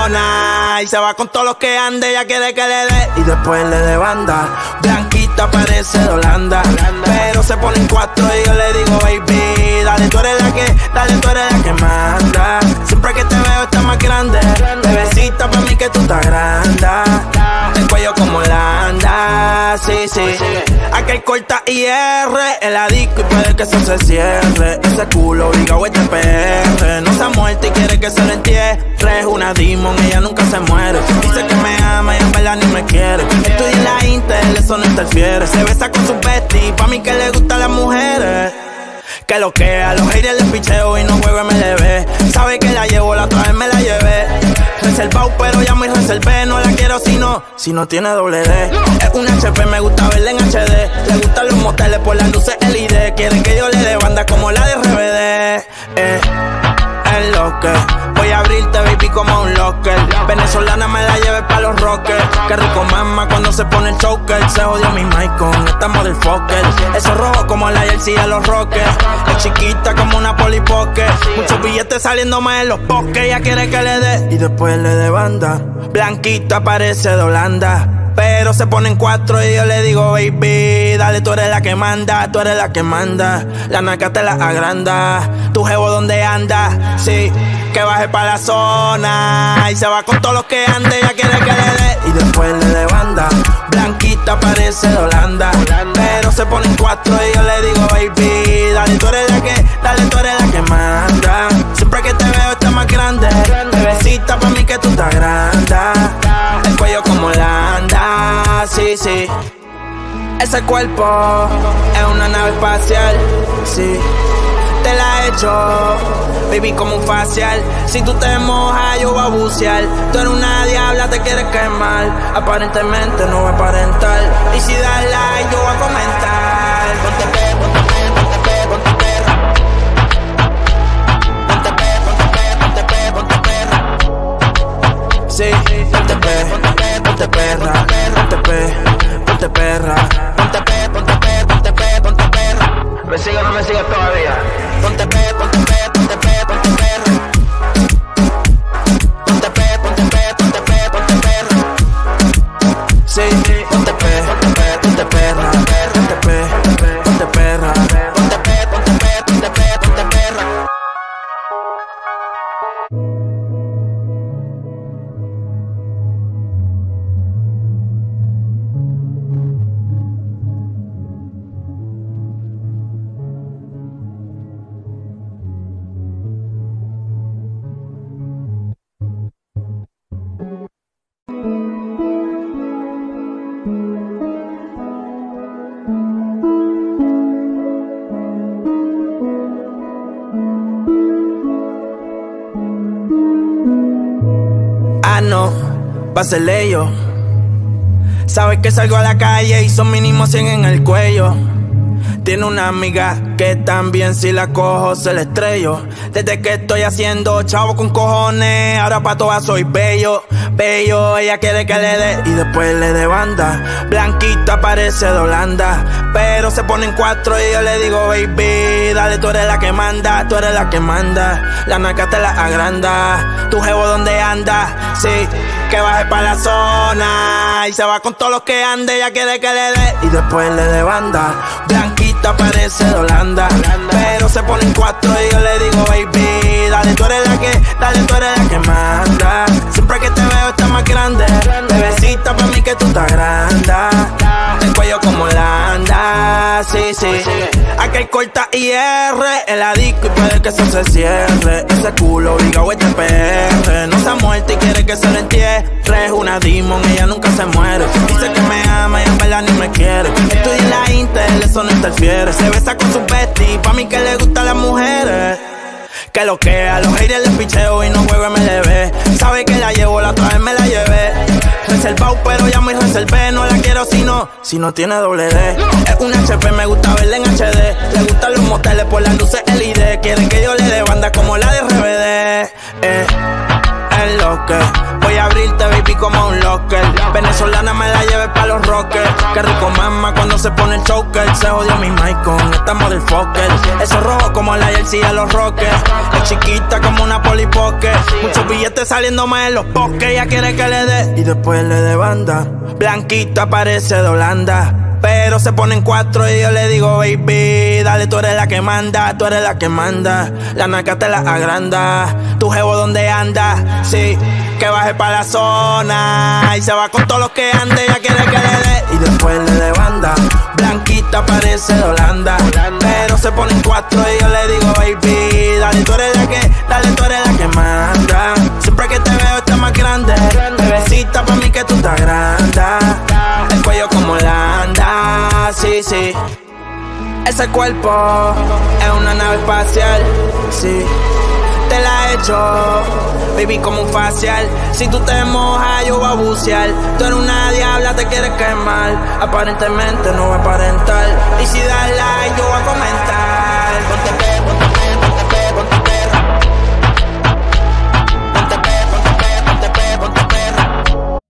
zona y se va con todos los que ande. Ella quiere que le dé y después le dé banda. Blanquita parece de Holanda, pero se pone en cuatro y yo le digo baby, dale, tú eres la que, dale, tú eres la que manda. Siempre que te veo estás más grande, bebecita pa' mí que tú estás grande. El cuello como Holanda, sí, sí. Aquel corta I R, el adicto y puede que eso se cierre. Ese culo obligado este P R, no se ha muerto y quiere que se lo entierre. Es una demon, ella nunca se muere. Dice que me ama y en verdad ni me quiere. Estudia en la Intel, eso no interfiere. Se besa con su bestie, pa' mí que le gustan las mujeres. Que lo que a los haters les picheo y no juego M L B. Sabe que la llevo, la otra vez me la llevé. Reservado pero ya me reservé. No la quiero si no, si no tiene doble D. Es un H P, me gusta verla en H D. Le gustan los moteles por las luces L E D. Quiere que yo le dé banda como la de R B D. Eh, es lo que voy a abrirte, baby, como un locker. Venezolana me la lleve pa' los rockers. Qué rico mama cuando se pone el choker. Se jodió mi mic con esta motherfucker. Eso rojo como la jersey de los rockers. Es chiquita como una polipoque. Muchos billetes saliéndome en los bosques. Ella quiere que le dé y después le dé banda. Blanquita parece de Holanda, pero se pone en cuatro y yo le digo baby, dale, tú eres la que manda, tú eres la que manda. La naca te la agranda, tu jevo donde anda, sí, que baje pa' la zona y se va con todos los que ande. Ella quiere que le dé y después le dé banda. Blanquita parece de Holanda, pero se pone en cuatro y yo le digo baby, dale, tú eres la que, dale, tú eres la que manda. Siempre que te veo estás más grande, bebecita pa' mí que tú estás grande. El cuello como Holanda, sí, sí. Ese cuerpo es una nave espacial, sí. Te la he hecho, baby, como un facial. Si tú te mojas, yo voy a bucear. Tú eres una diabla, te quieres quemar. Aparentemente no va a aparentar. Y si das like, yo voy a comentar. Ponte pe, ponte pe, ponte pe, ponte perra. Ponte pe, ponte pe, ponte pe, ponte perra. Sí, ponte pe, ponte pe, ponte perra. Ponte pe, ponte perra. Ponte pe, ponte pe, ponte pe, ponte perra. ¿Me sigue o no me sigue todavía? Ponte pe, ponte pe, ponte pe, ponte perra. Ponte pe, ponte pe, ponte pe, ponte perra. Sí, ponte pe, ponte pe, ponte perra. Ponte pe, ponte perra. Ponte pe, ponte pe, ponte pe, ponte perra. No, pa' hacerle yo. Sabes que salgo a la calle y son mínimo cien en el cuello. Tiene una amiga que también si la cojo se la estrello. Desde que estoy haciendo chavo con cojones, ahora pa' todas soy bello, bello. Ella quiere que le dé y después le dé banda. Blanquita parece de Holanda, pero se pone en cuatro y yo le digo baby, dale, tú eres la que manda, tú eres la que manda. La naca te la agranda, tu jevo donde anda, sí, que baje pa' la zona y se va con todos los que ande. Ella quiere que le dé y después le dé banda. Blanquita parece de Holanda, pero se pone en cuatro y yo le digo baby, dale, tú eres la que, dale, tú eres la que manda. Siempre que te veo estás más grande, bebecita pa' mí que tú estás grande. El cuello como Holanda, sí, sí. Aquel corta I R, el adicto y puede que eso se cierre. Ese culo obligado este P R, no se ha muerto y quiere que se lo entierre. Es una demon, ella nunca se muere. Dice que me ama y en verdad ni me quiere. Estudia en la Intel, eso no interfiere. Se besa con su bestie, pa' mí que le gustan las mujeres. Que lo que a los haters les picheo y no juego M L B. no, si no tiene doble D. Es un H P, me gusta verla en H D. Le gustan los moteles por las luces L E D. Quiere que yo le dé banda como la de R B D. Eh, es lo que voy a abrirte, baby, como un locker. Venezolana me la lleve pa' los rockers. Qué rico mama cuando se pone el choker. Se jodió mi mic con esta motherfucker. Eso rojo como la jersey de los rockers. Es chiquita como una polipoque. Muchos billetes saliéndome en los poques. Ella quiere que le dé y después le dé banda. Blanquita parece de Holanda, pero se ponen cuatro y yo le digo, baby, dale, tú eres la que manda, tú eres la que manda. La naca te la agranda, tu jevo donde anda, sí, que baje pa' la zona y se va con todos los que ande. Ella quiere que le dé y después le dé banda. Blanquita parece de Holanda, pero se ponen cuatro y yo le digo, baby, dale, tú eres la que, dale, tú eres la que manda. Siempre que te veo estás más grande, bebecita, pa' mí que tú estás grande. El cuello como Holanda, sí, sí. Ese cuerpo es una nave espacial, sí. Te la he hecho, baby, como un facial. Si tú te mojas, yo voy a bucear. Tú eres una diabla, te quieres quemar. Aparentemente no va a aparentar. Y si das like, yo voy a comentar. Ponte pe, ponte pe, ponte pe, ponte perra. Ponte pe, ponte pe, ponte pe, ponte perra.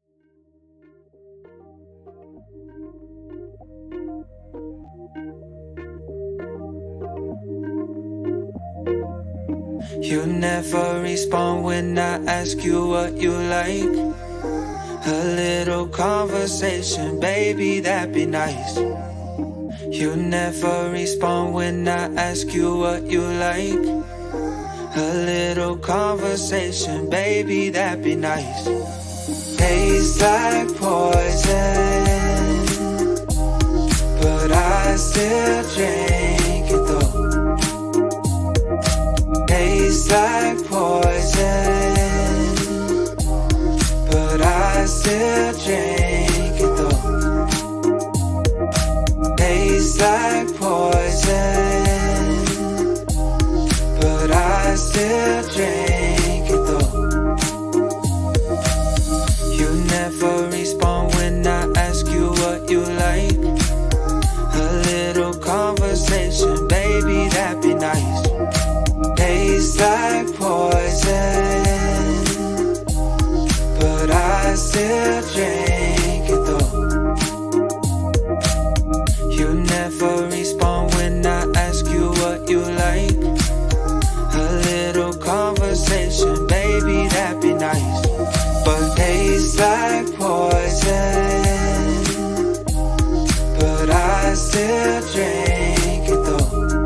You never respond when I ask you what you like. A little conversation, baby, that'd be nice. You never respond when I ask you what you like. A little conversation, baby, that'd be nice. Tastes like poison, but I still drink it though. Tastes like poison, but I still drink it though. Tastes like poison, but I still drink it though. You never respond when I ask you what you like. A little conversation, baby, that'd be nice. Tastes like poison, but I still drink it though. You never respond when I ask you what you like. A little conversation, baby, that'd be nice. But tastes like poison, but I still drink it though.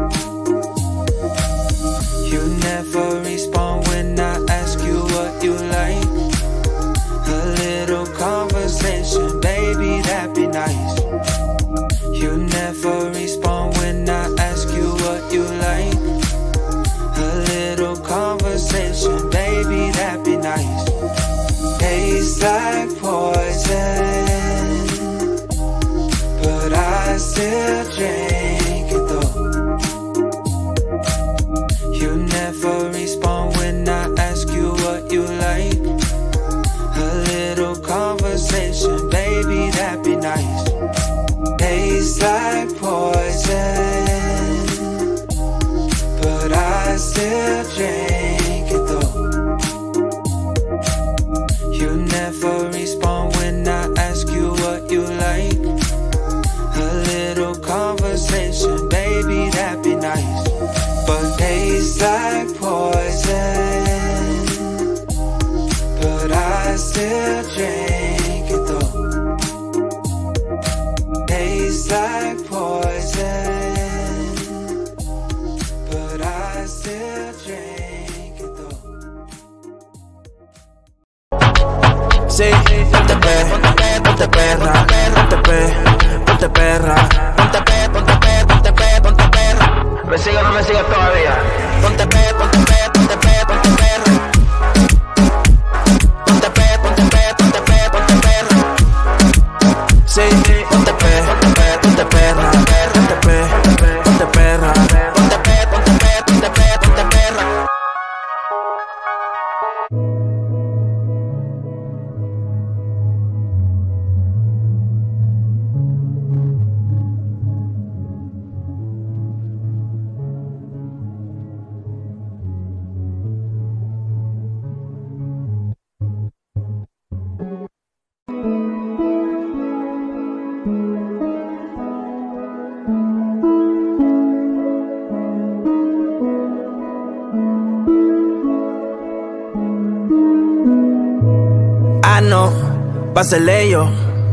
You never respond when I ask you what you like. A little conversation, baby, that'd be nice. You never respond when I ask you what you like. A little conversation, baby, that'd be nice. Tastes like poison, but I still drink it though. You never respond when I ask you what you like. A little conversation, baby, that'd be nice. Tastes like poison, but I still drink it though. You never respond when I ask you what you like. A little conversation, baby, that'd be nice. But tastes like poison, but I still drink it though. Tastes like poison, but I still drink it though. Sí, ponte pe, ponte pe, ponte perra, ponte pe, ponte perra, ponte pe, ponte pe, ponte pe, ponte perra. ¿Me sigue o no me sigue todavía? Ponte pe, ponte pe, ponte pe, ponte perra. Ponte pe, ponte pe, ponte pe, ponte perra. Sí, ponte pe, ponte pe, ponte perra, ponte pe, ponte perra, ponte pe, ponte pe, ponte pe, ponte perra. Ah, no, va a ser ellos.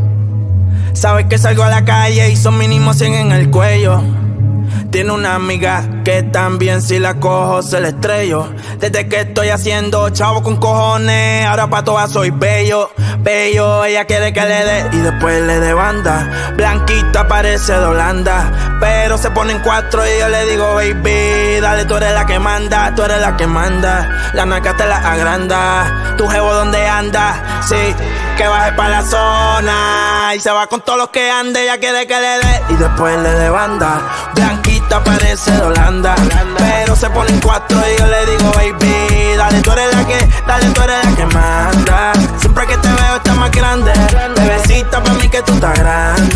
Sabes que salgo a la calle y son mínimo cien en el cuello. Tiene una amiga que también si la cojo se la estrello. Desde que estoy haciendo chavo con cojones, ahora pa' todas soy bello, bello. Ella quiere que le dé y después le dé banda. Blanquita parece de Holanda, pero se pone en cuatro y yo le digo baby, dale, tú eres la que manda, tú eres la que manda. La naca te la agranda, tu jevo donde anda, sí, que baje pa' la zona y se va con todos los que ande. Ella quiere que le dé y después le dé banda. Blanquita parece de Holanda, pero se pone en cuatro y yo le digo baby, dale, tú eres la que, dale, tú eres la que manda. Siempre que te veo estás más grande, bebecita pa' mí que tú estás grande.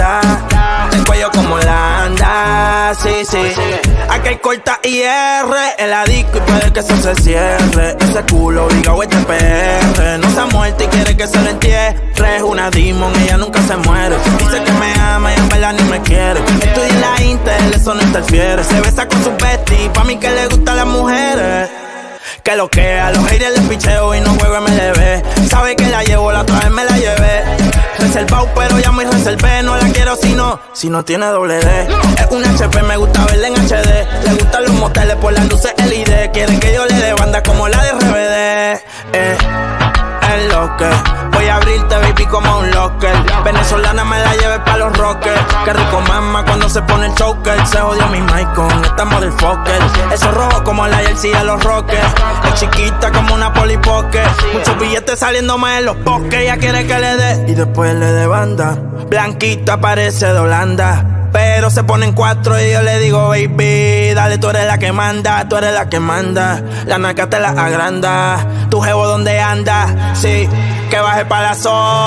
El cuello como Holanda, sí, sí. Aquel corta I R en la disco y puede que eso se cierre. Ese culo obligado este P R, no se ha muerto y quiere que se lo entierre. Es una demon, ella nunca se muere. Dice que me ama y en verdad ni me quiere. Estudia en la Intel, eso no interfiere. Se besa con su bestie, pa' mí que le gustan las mujeres. Que lo que a los haters les picheo y no juego M L B. Sabe que la llevo, la otra vez me la llevé. Reservado pero ya me reservé. No la quiero si no, si no tiene doble D. Es un H P, me gusta verla en H D. Le gustan los moteles por las luces L E D. Quiere que yo le dé banda como la de R B D. Eh, es lo que voy a abrirte, baby, como un locker. Venezolana me la lleve pa' los rockers. Qué rico mama cuando se pone el choker. Se jodió mi mic con esta motherfucker. Eso rojo como la jersey de los rockers. Es chiquita como una polipoque. Muchos billetes saliéndome en los poques. Ella quiere que le dé y después le dé banda. Blanquita parece de Holanda, pero se pone en cuatro y yo le digo baby, dale, tú eres la que manda, tú eres la que manda. La naca te la agranda, tu jevo donde anda, sí, que baje pa' la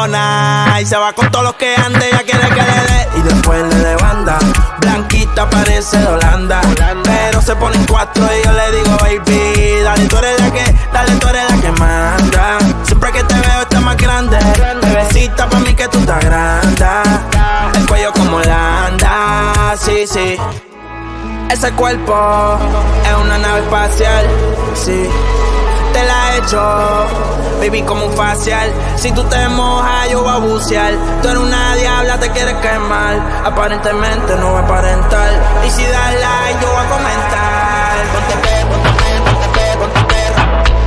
zona y se va con todos los que ande. Ella quiere que le dé y después le dé banda. Blanquita parece de Holanda, pero se pone en cuatro y yo le digo baby, dale, tú eres la que, dale, tú eres la que manda. Siempre que te veo estás más grande, bebecita pa' mí que tú estás grande. El cuello como Holanda, sí, sí. Ese cuerpo es una nave espacial, sí. Te la he hecho, baby, como un facial. Si tú te mojas, yo voy a bucear. Tú eres una diabla, te quieres quemar. Aparentemente no va a aparentar. Y si das like, yo voy a comentar. Ponte pe, ponte pe, ponte pe, ponte perra.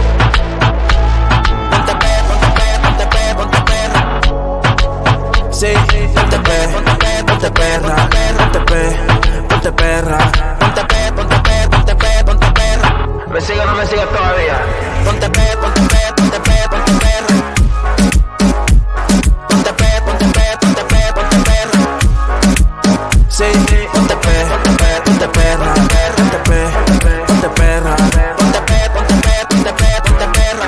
Ponte pe, ponte pe, ponte pe, ponte perra. Sí, ponte pe, ponte pe, ponte perra. Ponte pe, ponte perra. Ponte pe, ponte pe, ponte pe, ponte perra. ¿Me sigue o no me sigue todavía? Ponte pe, ponte pe, ponte pe, ponte perra. Ponte pe, ponte pe, ponte pe, ponte perra. Sí, ponte pe, ponte pe, ponte perra. Ponte pe, ponte perra. Ponte pe, ponte pe, ponte pe, ponte perra.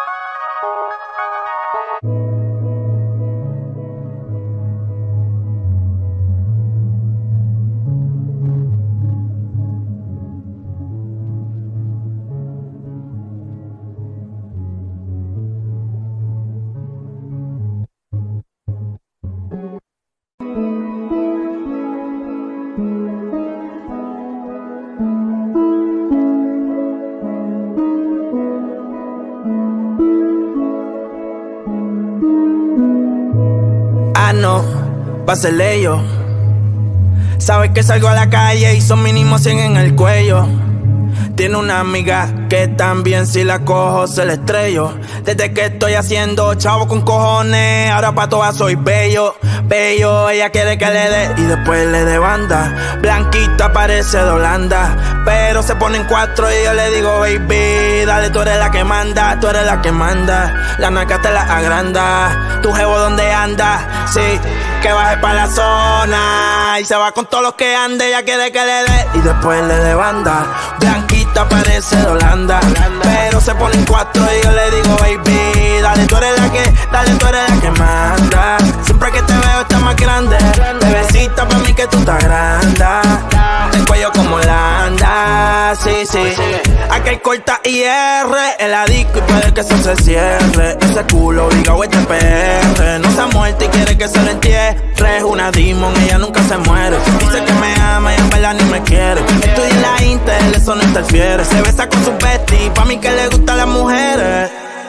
Ah, no, va a ser ellos. Sabes que salgo a la calle y son mínimo cien en el cuello. Tiene una amiga que también si la cojo se la estrello. Desde que estoy haciendo chavo con cojones, ahora pa' todas soy bello, bello. Ella quiere que le dé y después le dé banda. Blanquita parece de Holanda, pero se pone en cuatro y yo le digo baby, dale, tú eres la que manda, tú eres la que manda. La naca te la agranda, tu jevo donde anda, sí, que baje pa' la zona y se va con todos los que ande. Ella quiere que le dé y después le dé banda. Blanquita parece de Holanda, pero se pone en cuatro y yo le digo baby, dale, tú eres la que, dale, tú eres la que manda. Siempre que te veo estás más grande, bebecita pa' mí que tú estás grande. El cuello como Holanda, sí, sí. Aquel corta I R en la disco y puede que eso se cierre. Ese culo obligado este P R, no se ha muerto y quiere que se lo entierre. Es una demon, ella nunca se muere. Dice que me ama y en verdad ni me quiere. Estudia en la Intel, eso no interfiere. Se besa con su bestie, pa' mí que le gustan las mujeres. Que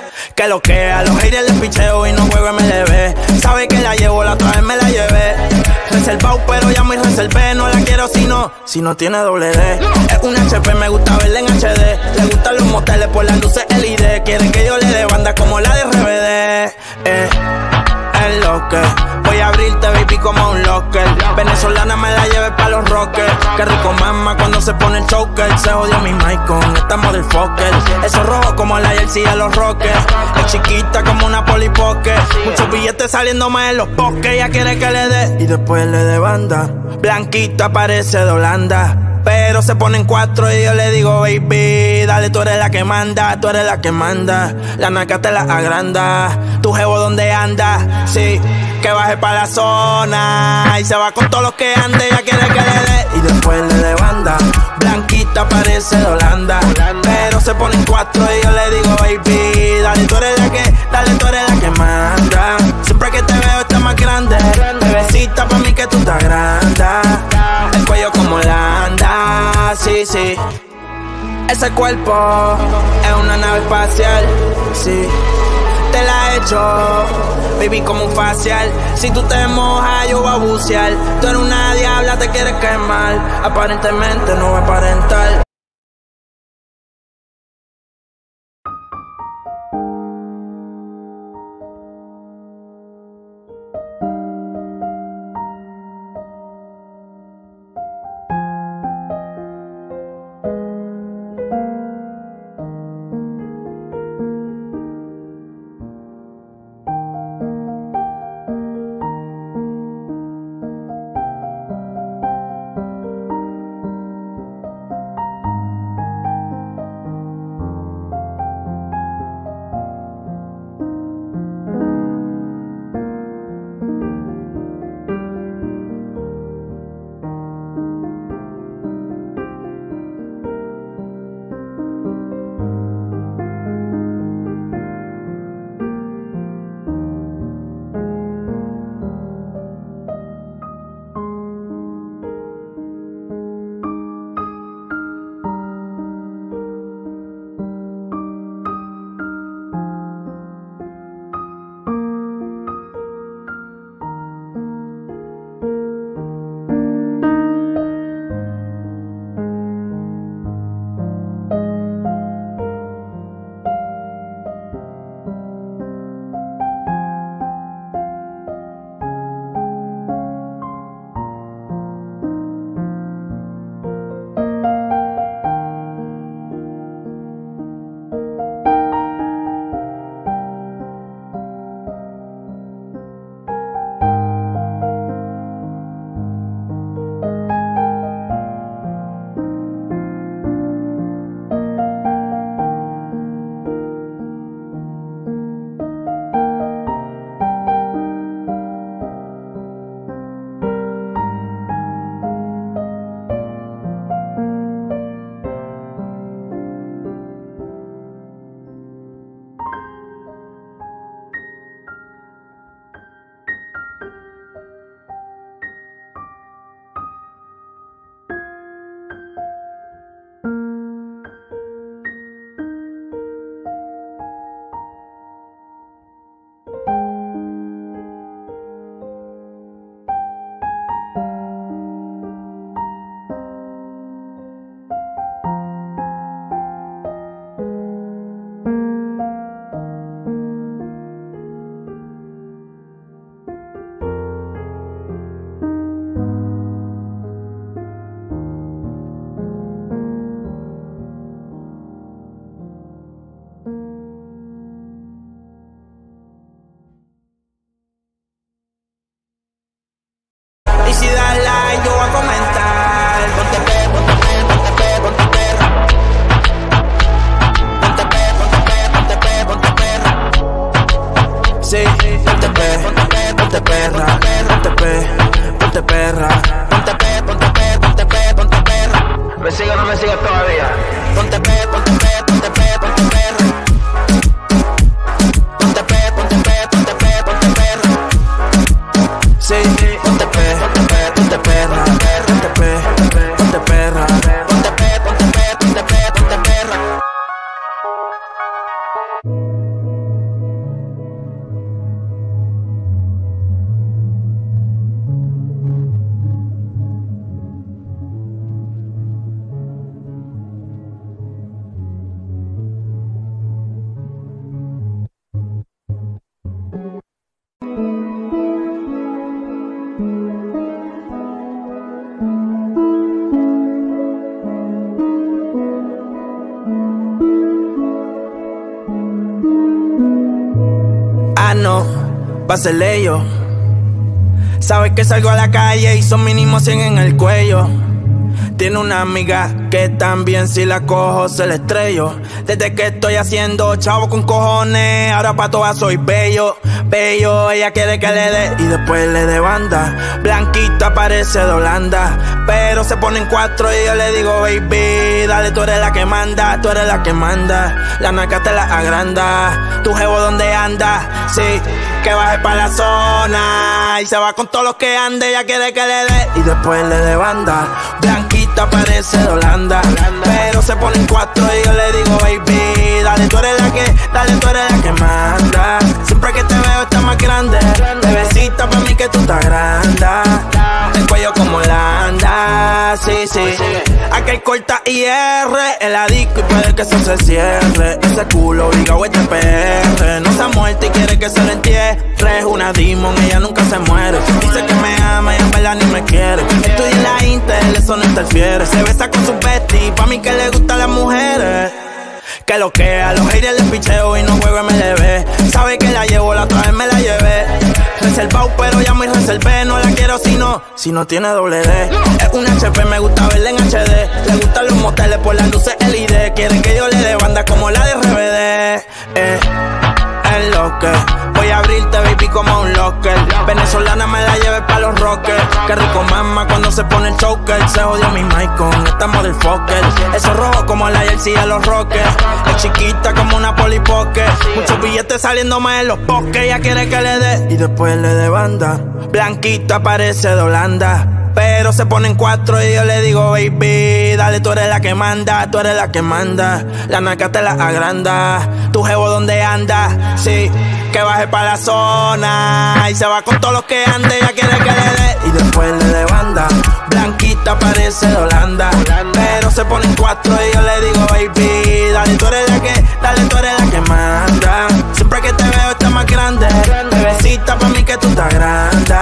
Que lo que a los haters les picheo y no juego M L B. Sabe que la llevo, la otra vez me la llevé. Reservado, pero ya me reservé. No la quiero si no, si no tiene doble D. Es un H P, me gusta verla en H D. Le gustan los moteles por las luces L E D. Quieren que yo le dé banda como la de R B D. Eh, es lo que voy a abrirte, baby, como un locker. Venezolana me la lleve pa' los rockers. Qué rico mama cuando se pone el choker. Se jodió mi mic con esta motherfucker. Eso rojo como la jersey de los rockers. Es chiquita como una polipoque. Muchos billetes saliéndome en los bosques. Ella quiere que le dé y después le dé banda. Blanquita parece de Holanda, pero se ponen cuatro y yo le digo, baby, dale, tú eres la que manda, tú eres la que manda. La naca te la agranda. Tu jevo donde anda, sí, que baje pa' la zona y se va con todos los que ande. Ella quiere que le dé y después le dé banda. Blanquita parece de Holanda, pero se ponen cuatro y yo le digo, baby, dale, tú eres la que, dale, tú eres la que manda. Siempre que te veo estás más grande. Bebecita, pa' mí que tú estás grande. El cuello como Landa, sí, sí. Ese cuerpo es una nave espacial, sí. Te la he hecho, baby, como un facial. Si tú te mojas, yo voy a bucear. Tú eres una diabla, te quieres quemar. Aparentemente no va a aparentar. Ah, no, va a ser ellos. Sabes que salgo a la calle y son mínimo cien en el cuello. Tiene una amiga que también si la cojo se la estrello. Desde que estoy haciendo chavo con cojones, ahora pa' todas soy bello, bello. Ella quiere que le dé y después le dé banda. Blanquita parece de Holanda, pero se ponen cuatro y yo le digo baby, dale, tú eres la que manda, tú eres la que manda. La naca te la agranda, tu jevo donde anda, sí, que baje pa' la zona y se va con todos los que ande. Ella quiere que le dé y después le dé banda. Blanquita parece de Holanda, pero se ponen cuatro y yo le digo baby, dale, tú eres la que, dale, tú eres la que manda. Siempre que te veo estás más grande, bebecita pa' mí que tú estás grande. El cuello como Holanda, sí, sí. Aquel corta I R, el adicto y puede que eso se cierre. Ese culo obligado este P R, no se ha muerto y quiere que se lo entierre. Es una demon, ella nunca se muere. Dice que me ama y en verdad ni me quiere. Estudia en la Intel, eso no interfiere. Se besa con su bestie, pa' mí que le gustan las mujeres. Que lo que a los haters les picheo y no juego M L B. Sabe que la llevo, la otra vez me la llevé. Reservado pero ya me reservé. No la quiero si no, si no tiene doble D. Es un H P, me gusta verla en H D. Le gustan los moteles por las luces L E D. Quieren que yo le dé banda como la de R B D. Eh, es lo que voy a abrirte, baby, como un locker. Venezolana me la lleve pa' los rockers. Qué rico mama cuando se pone el choker. Se jodió mi mic con esta motherfucker. Eso rojo como la jersey de los rockers. Es chiquita como una polipoque. Muchos billetes saliéndome en los bosques. Ella quiere que le dé y después le dé banda. Blanquita parece de Holanda, pero se ponen cuatro y yo le digo baby, dale, tú eres la que manda, tú eres la que manda. La naca te la agranda, tu jevo donde anda, sí, que baje pa' la zona y se va con todos los que ande. Ella quiere que le dé y después le dé banda. Blanquita parece de Holanda, pero se ponen cuatro y yo le digo baby, dale, tú eres la que, dale, tú eres la que manda. Siempre que te veo estás más grande, bebecita pa' mí que tú estás grande.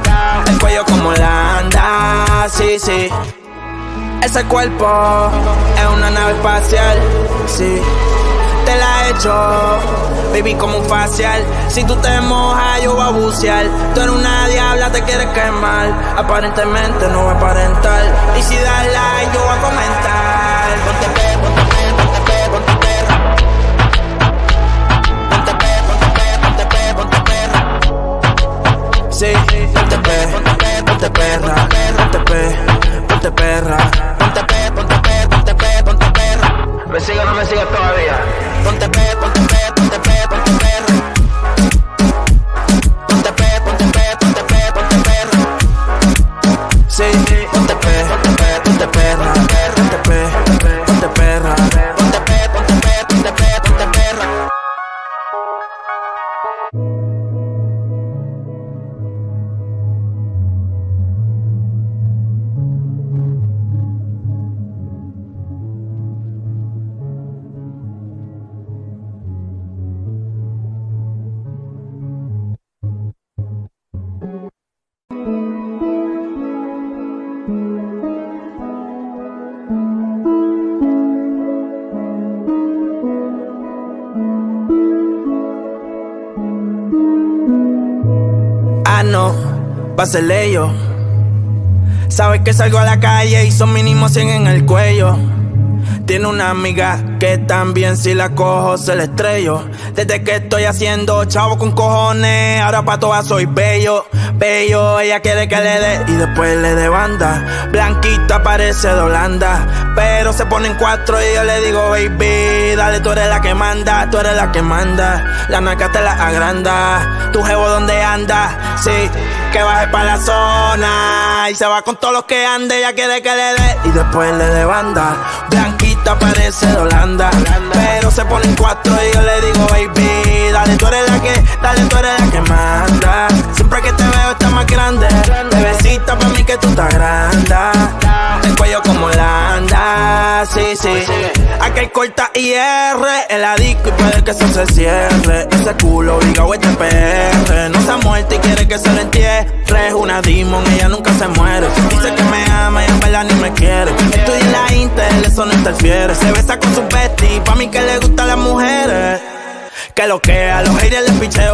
El cuello como Holanda, sí, sí. Ese cuerpo es una nave espacial, sí. Te la he hecho, baby, como un facial. Si tú te mojas, yo voy a bucear. Tú eres una diabla, te quieres quemar. Aparentemente no va a aparentar. Y si das like, yo voy a comentar. Ponte pe, ponte pe, ponte pe, ponte perra. Ponte pe, ponte pe, ponte pe, ponte perra. Sí, ponte pe, ponte pe, ponte perra. Ponte pe, ponte perra. Ponte pe, ponte pe, ponte pe, ponte perra. ¿Me sigue o no me sigue todavía? Ponte pe, ponte pe, ponte pe, ponte perra. Ponte pe, ponte pe, ponte pe, ponte perra. Sí, ponte pe, ponte pe, ponte perra. Ponte pe, ponte perra. Ponte pe, ponte pe, ponte pe, ponte perra. Ah, no, va a ser ellos. Sabes que salgo a la calle y son mínimo cien en el cuello. Tiene una amiga que también si la cojo se la estrello. Desde que estoy haciendo chavo con cojones, ahora pa' todas soy bello, bello. Ella quiere que le dé y después le dé banda. Blanquita parece de Holanda, pero se ponen cuatro y yo le digo baby, dale, tú eres la que manda, tú eres la que manda. La naca te la agranda, tu jevo donde anda, sí, que baje pa' la zona y se va con todos los que ande. Ella quiere que le dé y después le dé banda. Blanquita parece de Holanda, pero se ponen cuatro y yo le digo baby, dale, tú eres la que, dale, tú eres la que manda. Siempre que te veo estás más grande, bebecita pa' mí que tú estás grande. El cuello como Holanda, sí, sí. Aquel corta I R, el adicto y puede que eso se cierre. Ese culo obligado este P R, no se ha muerto y quiere que se lo entierre. Es una demon, ella nunca se muere. Dice que me ama y en verdad ni me quiere. Estudia en la Intel, eso no interfiere. Se besa con su bestie, pa' mí que le gustan las mujeres. Que lo que a los haters les picheo y no juego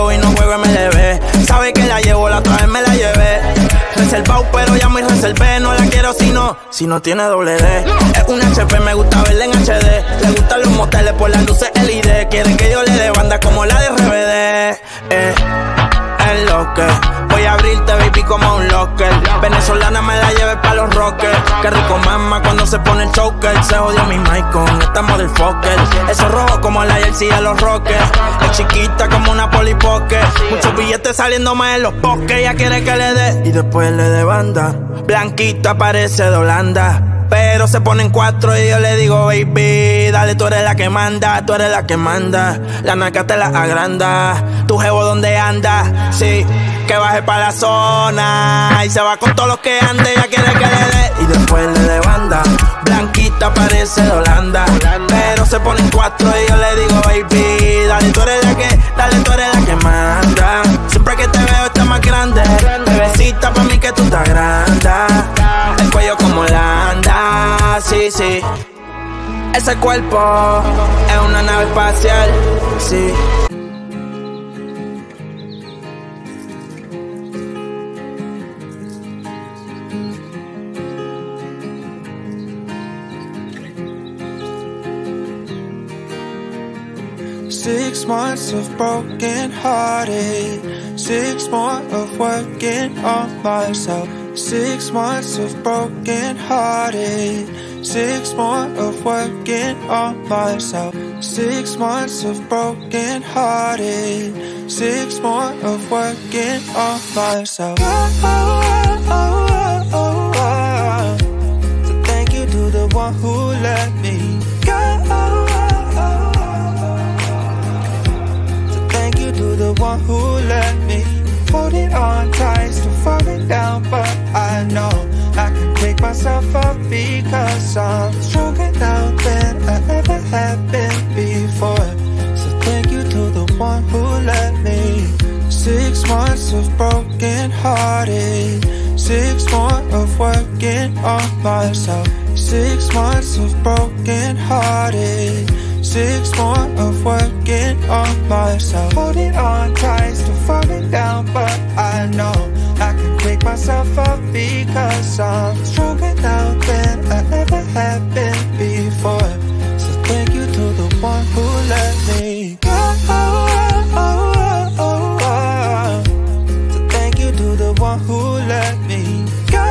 juego M L B. Sabe que la llevo, la otra vez me la llevé. Reservado, pero ya me reservé. No la quiero si no, si no tiene doble D. Es un H P, me gusta verla en H D. Le gustan los moteles por las luces L E D. Quiere que yo le dé banda como la de R B D. Eh, es lo que voy a abrirte, baby, como un locker. Venezolana me la lleve pa' los rockers. Qué rico mama cuando se pone el choker. Se jodió mi mic con esta motherfucker. Eso rojo como la jersey de los rockers. Es chiquita como una Polly Pocket. Muchos billetes saliendo más en los pockets. Ella quiere que le dé y después le dé banda. Blanquita parece de Holanda, pero se ponen cuatro y yo le digo, baby, dale, tú eres la que manda, tú eres la que manda. La naca te la agranda, tu jevo donde anda, sí, que baje pa' la zona y se va con todos los que ande. Ella quiere que le dé y después le dé banda. Blanquita parece de Holanda, pero se ponen cuatro y yo le digo, baby, dale, tú eres la que, dale, tú eres la que manda. Siempre que te veo estás más grande, bebecita, pa' mí que tú estás grande. El cuello como Holanda, sí, sí. Ese cuerpo es una nave espacial, sí. Six months of broken hearted, six more of working on myself. Six months of broken hearted, six more of working on myself. Six months of broken hearted, six more of working on myself. Oh, oh, oh, oh, oh. So thank you to the one who let me go. To the one who let me hold it on tight, still falling down, but I know I can pick myself up because I'm stronger now than I ever have been before. So thank you to the one who let me. Six months of broken hearted, six more of working on myself. Six months of broken hearted, six more of working on myself. Holding on tight, still falling down, but I know I can pick myself up because I'm stronger now than I ever have been before. So thank you to the one who let me go. So thank you to the one who let me go.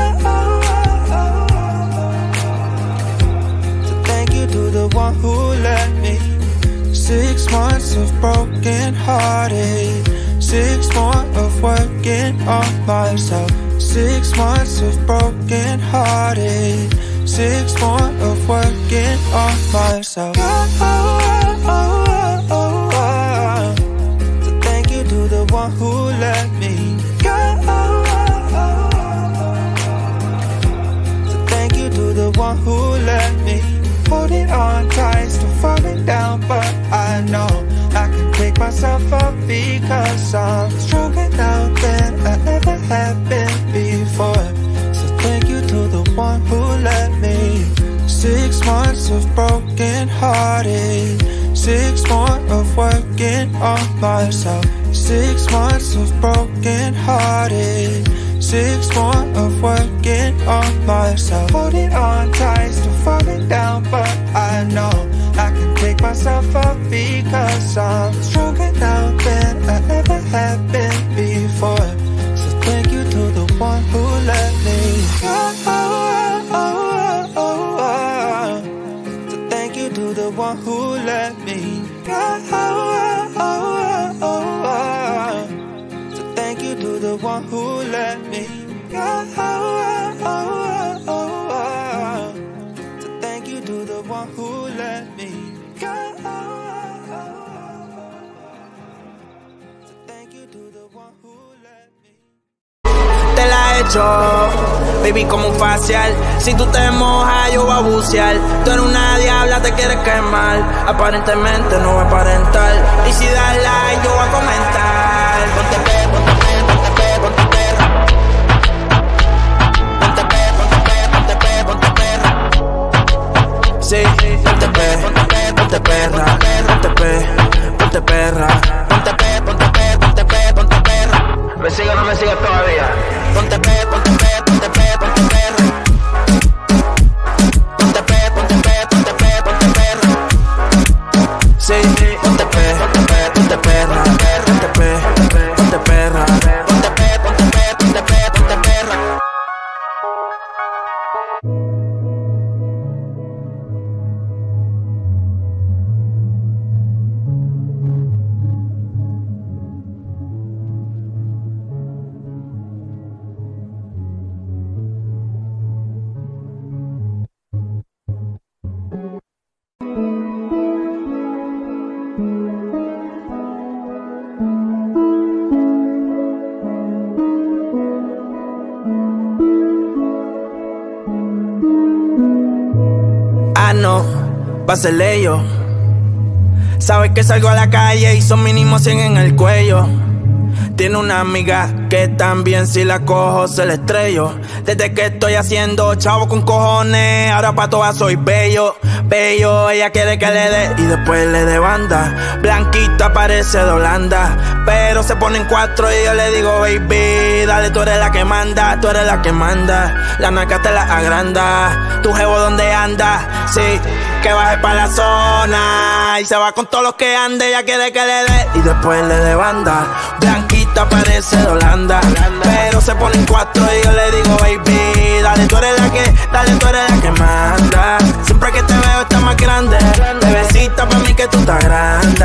So thank you to the one who let me. Six months of broken hearted, six more of working on myself. Six months of broken hearted, six more of working on myself. Oh, oh, oh, oh, oh. So thank you to the one who let me go. So thank you to the one who let me. Holding on tight, still falling down, but I know I can pick myself up because I'm stronger now than I ever have been before. So thank you to the one who let me. Six months of broken hearted, six more of working on myself. Six months of broken hearted, six more of working on myself. Holding on tight, still falling down, but I know I can pick myself up because I'm stronger now than I ever have been before. So thank you to the one who let me go. So thank you to the one who let me go. So thank you to the one who let me go. So thank you to the one who let me go. So thank you to the one who let me. Te la he hecho, baby, como un facial. Si tú te mojas, yo voy a bucear. Tú eres una diabla, te quieres quemar. Aparentemente no voy a aparentar. Y si das like, yo voy a comentar. Ponte pe, ponte pe, ponte pe, ponte perra. Ponte pe, ponte pe, ponte pe, ponte perra. Sí, ponte pe, ponte pe, ponte perra. Ponte pe, ponte perra. Ponte pe, ponte pe, ponte pe, ponte ¿Me sigue o no me sigue todavía? Ponte pe, ponte pe, ponte pe, ponte perra. Ponte pe, ponte pe, ponte pe, ponte perra. Sí, ponte pe, ponte pe, ponte perra. Ponte pe, ponte perra. Ponte pe, ponte pe, ponte pe, ponte perra. Ah, no, pásele yo. Sabes que salgo a la calle y son mínimo cien en el cuello. Tiene una amiga que también si la cojo se la estrello. Desde que estoy haciendo chavo con cojones, ahora pa' todas soy bello, bello. Ella quiere que le dé y después le dé banda. Blanquita parece de Holanda, pero se pone en cuatro y yo le digo baby, dale, tú eres la que manda, tú eres la que manda. La naca te la agranda, tu jevo donde anda, sí, que baje pa' la zona y se va con todos los que ande. Ella quiere que le dé y después le dé banda. Blanquita parece de Holanda, pero se pone en cuatro y yo le digo baby, dale, tú eres la que, dale, tú eres la que manda. Siempre que te veo estás más grande, bebecita pa' mí que tú estás grande.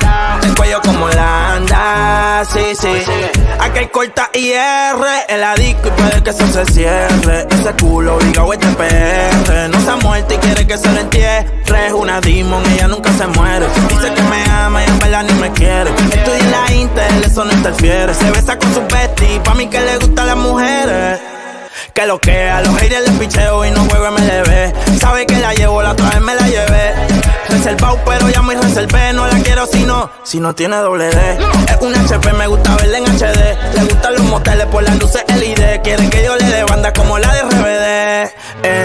El cuello como Holanda, sí, sí. Aquel corta I R, el adicto y puede que eso se cierre. Ese culo obligado es de P R, no se ha muerto y quiere que se lo entierre. Es una demon, ella nunca se muere. Dice que me ama y en verdad ni me quiere. Estudia en la Intel, eso no interfiere. Se besa con su bestie, pa' mí que le gustan las mujeres. Que lo que a los haters les picheo y no juego M L B. Sabe que la llevo, la otra vez me la llevé. Reservado pero ya me reservé. No la quiero si no, si no tiene doble D. Es un H P, me gusta verla en H D. Le gustan los moteles por las luces L E D. Quiere que yo le dé banda como la de R B D. Eh,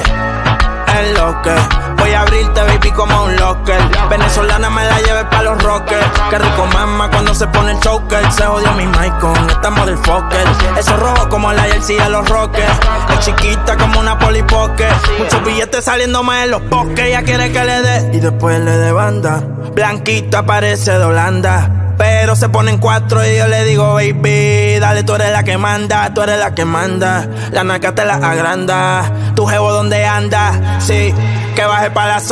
es lo que voy a abrirte, baby, como un locker. Venezolana me la lleve pa' los rockers. Qué rico mama cuando se pone el choker. Se jodió mi mic con esta motherfucker. Eso rojo como la jersey de los rockers. Es chiquita como una polipoque. Muchos billetes saliéndome en los bosques. Ella quiere que le dé y después le dé banda. Blanquita parece de Holanda, pero se pone en cuatro y yo le digo baby, dale, tú eres la que manda, tú eres la que manda. La naca te la agranda, tu jevo donde anda, sí, que baje pa' la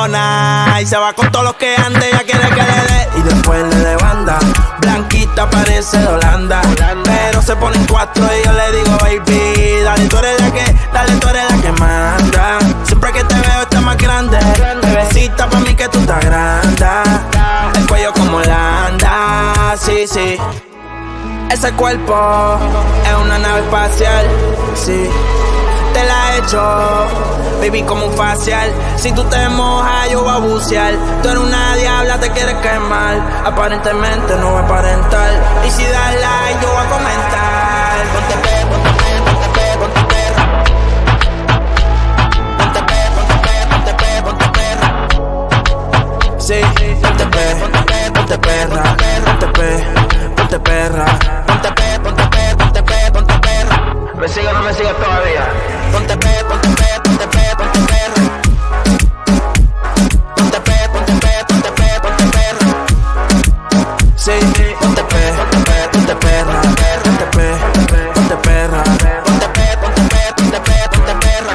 zona y se va con todos los que ande. Ella quiere que le dé y después le dé banda. Blanquita parece de Holanda, pero se pone en cuatro y yo le digo baby, dale, tú eres la que, dale, tú eres la que manda. Siempre que te veo estás más grande, bebecita pa' mí que tú estás grande. El cuello como Holanda, sí, sí. Ese cuerpo es una nave espacial, sí. Te la he hecho, baby, como un facial. Si tú te mojas, yo voy a bucear. Tú eres una diabla, te quieres quemar. Aparentemente no voy a aparentar. Y si das like, yo voy a comentar. Ponte pe, ponte pe, ponte pe, ponte perra. Ponte pe, ponte pe, ponte pe, ponte perra. Sí, ponte pe, ponte pe, ponte perra. Ponte pe, ponte perra. Ponte pe, ponte pe, ponte pe, ponte perra. ¿Me sigue o no me sigue todavía? Ponte pe, ponte pe, ponte pe, ponte perra. Ponte pe, ponte pe, ponte pe, ponte perra. Sí, ponte pe, ponte pe, ponte perra. Ponte pe, ponte perra. Ponte pe, ponte pe, ponte pe, ponte perra.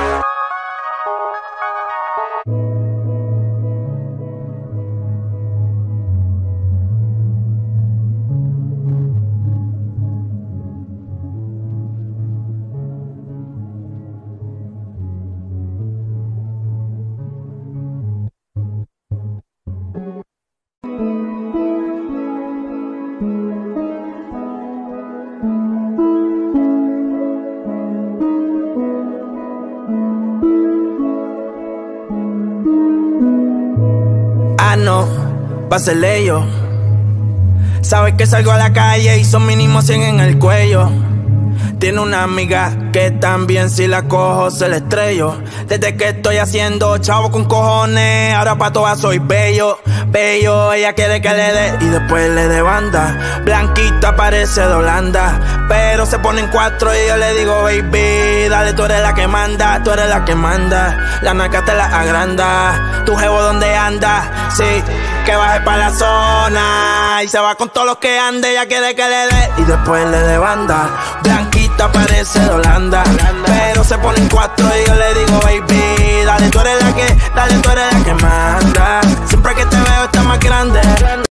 Ah, no, pásele yo. Sabes que salgo a la calle y son mínimo cien en el cuello. Tiene una amiga que también si la cojo se la estrello. Desde que estoy haciendo chavo con cojones, ahora pa' todas soy bello, bello. Ella quiere que le dé y después le dé banda. Blanquita parece de Holanda, pero se pone en cuatro y yo le digo baby, dale, tú eres la que manda, tú eres la que manda. La naca te la agranda, tu jevo donde anda, sí, que baje pa' la zona y se va con todos los que ande. Ella quiere que le dé y después le dé banda. Blanquita parece de Holanda, pero se pone en cuatro y yo le digo baby, dale, tú eres la que, dale, tú eres la que manda. Siempre que te veo está más grande.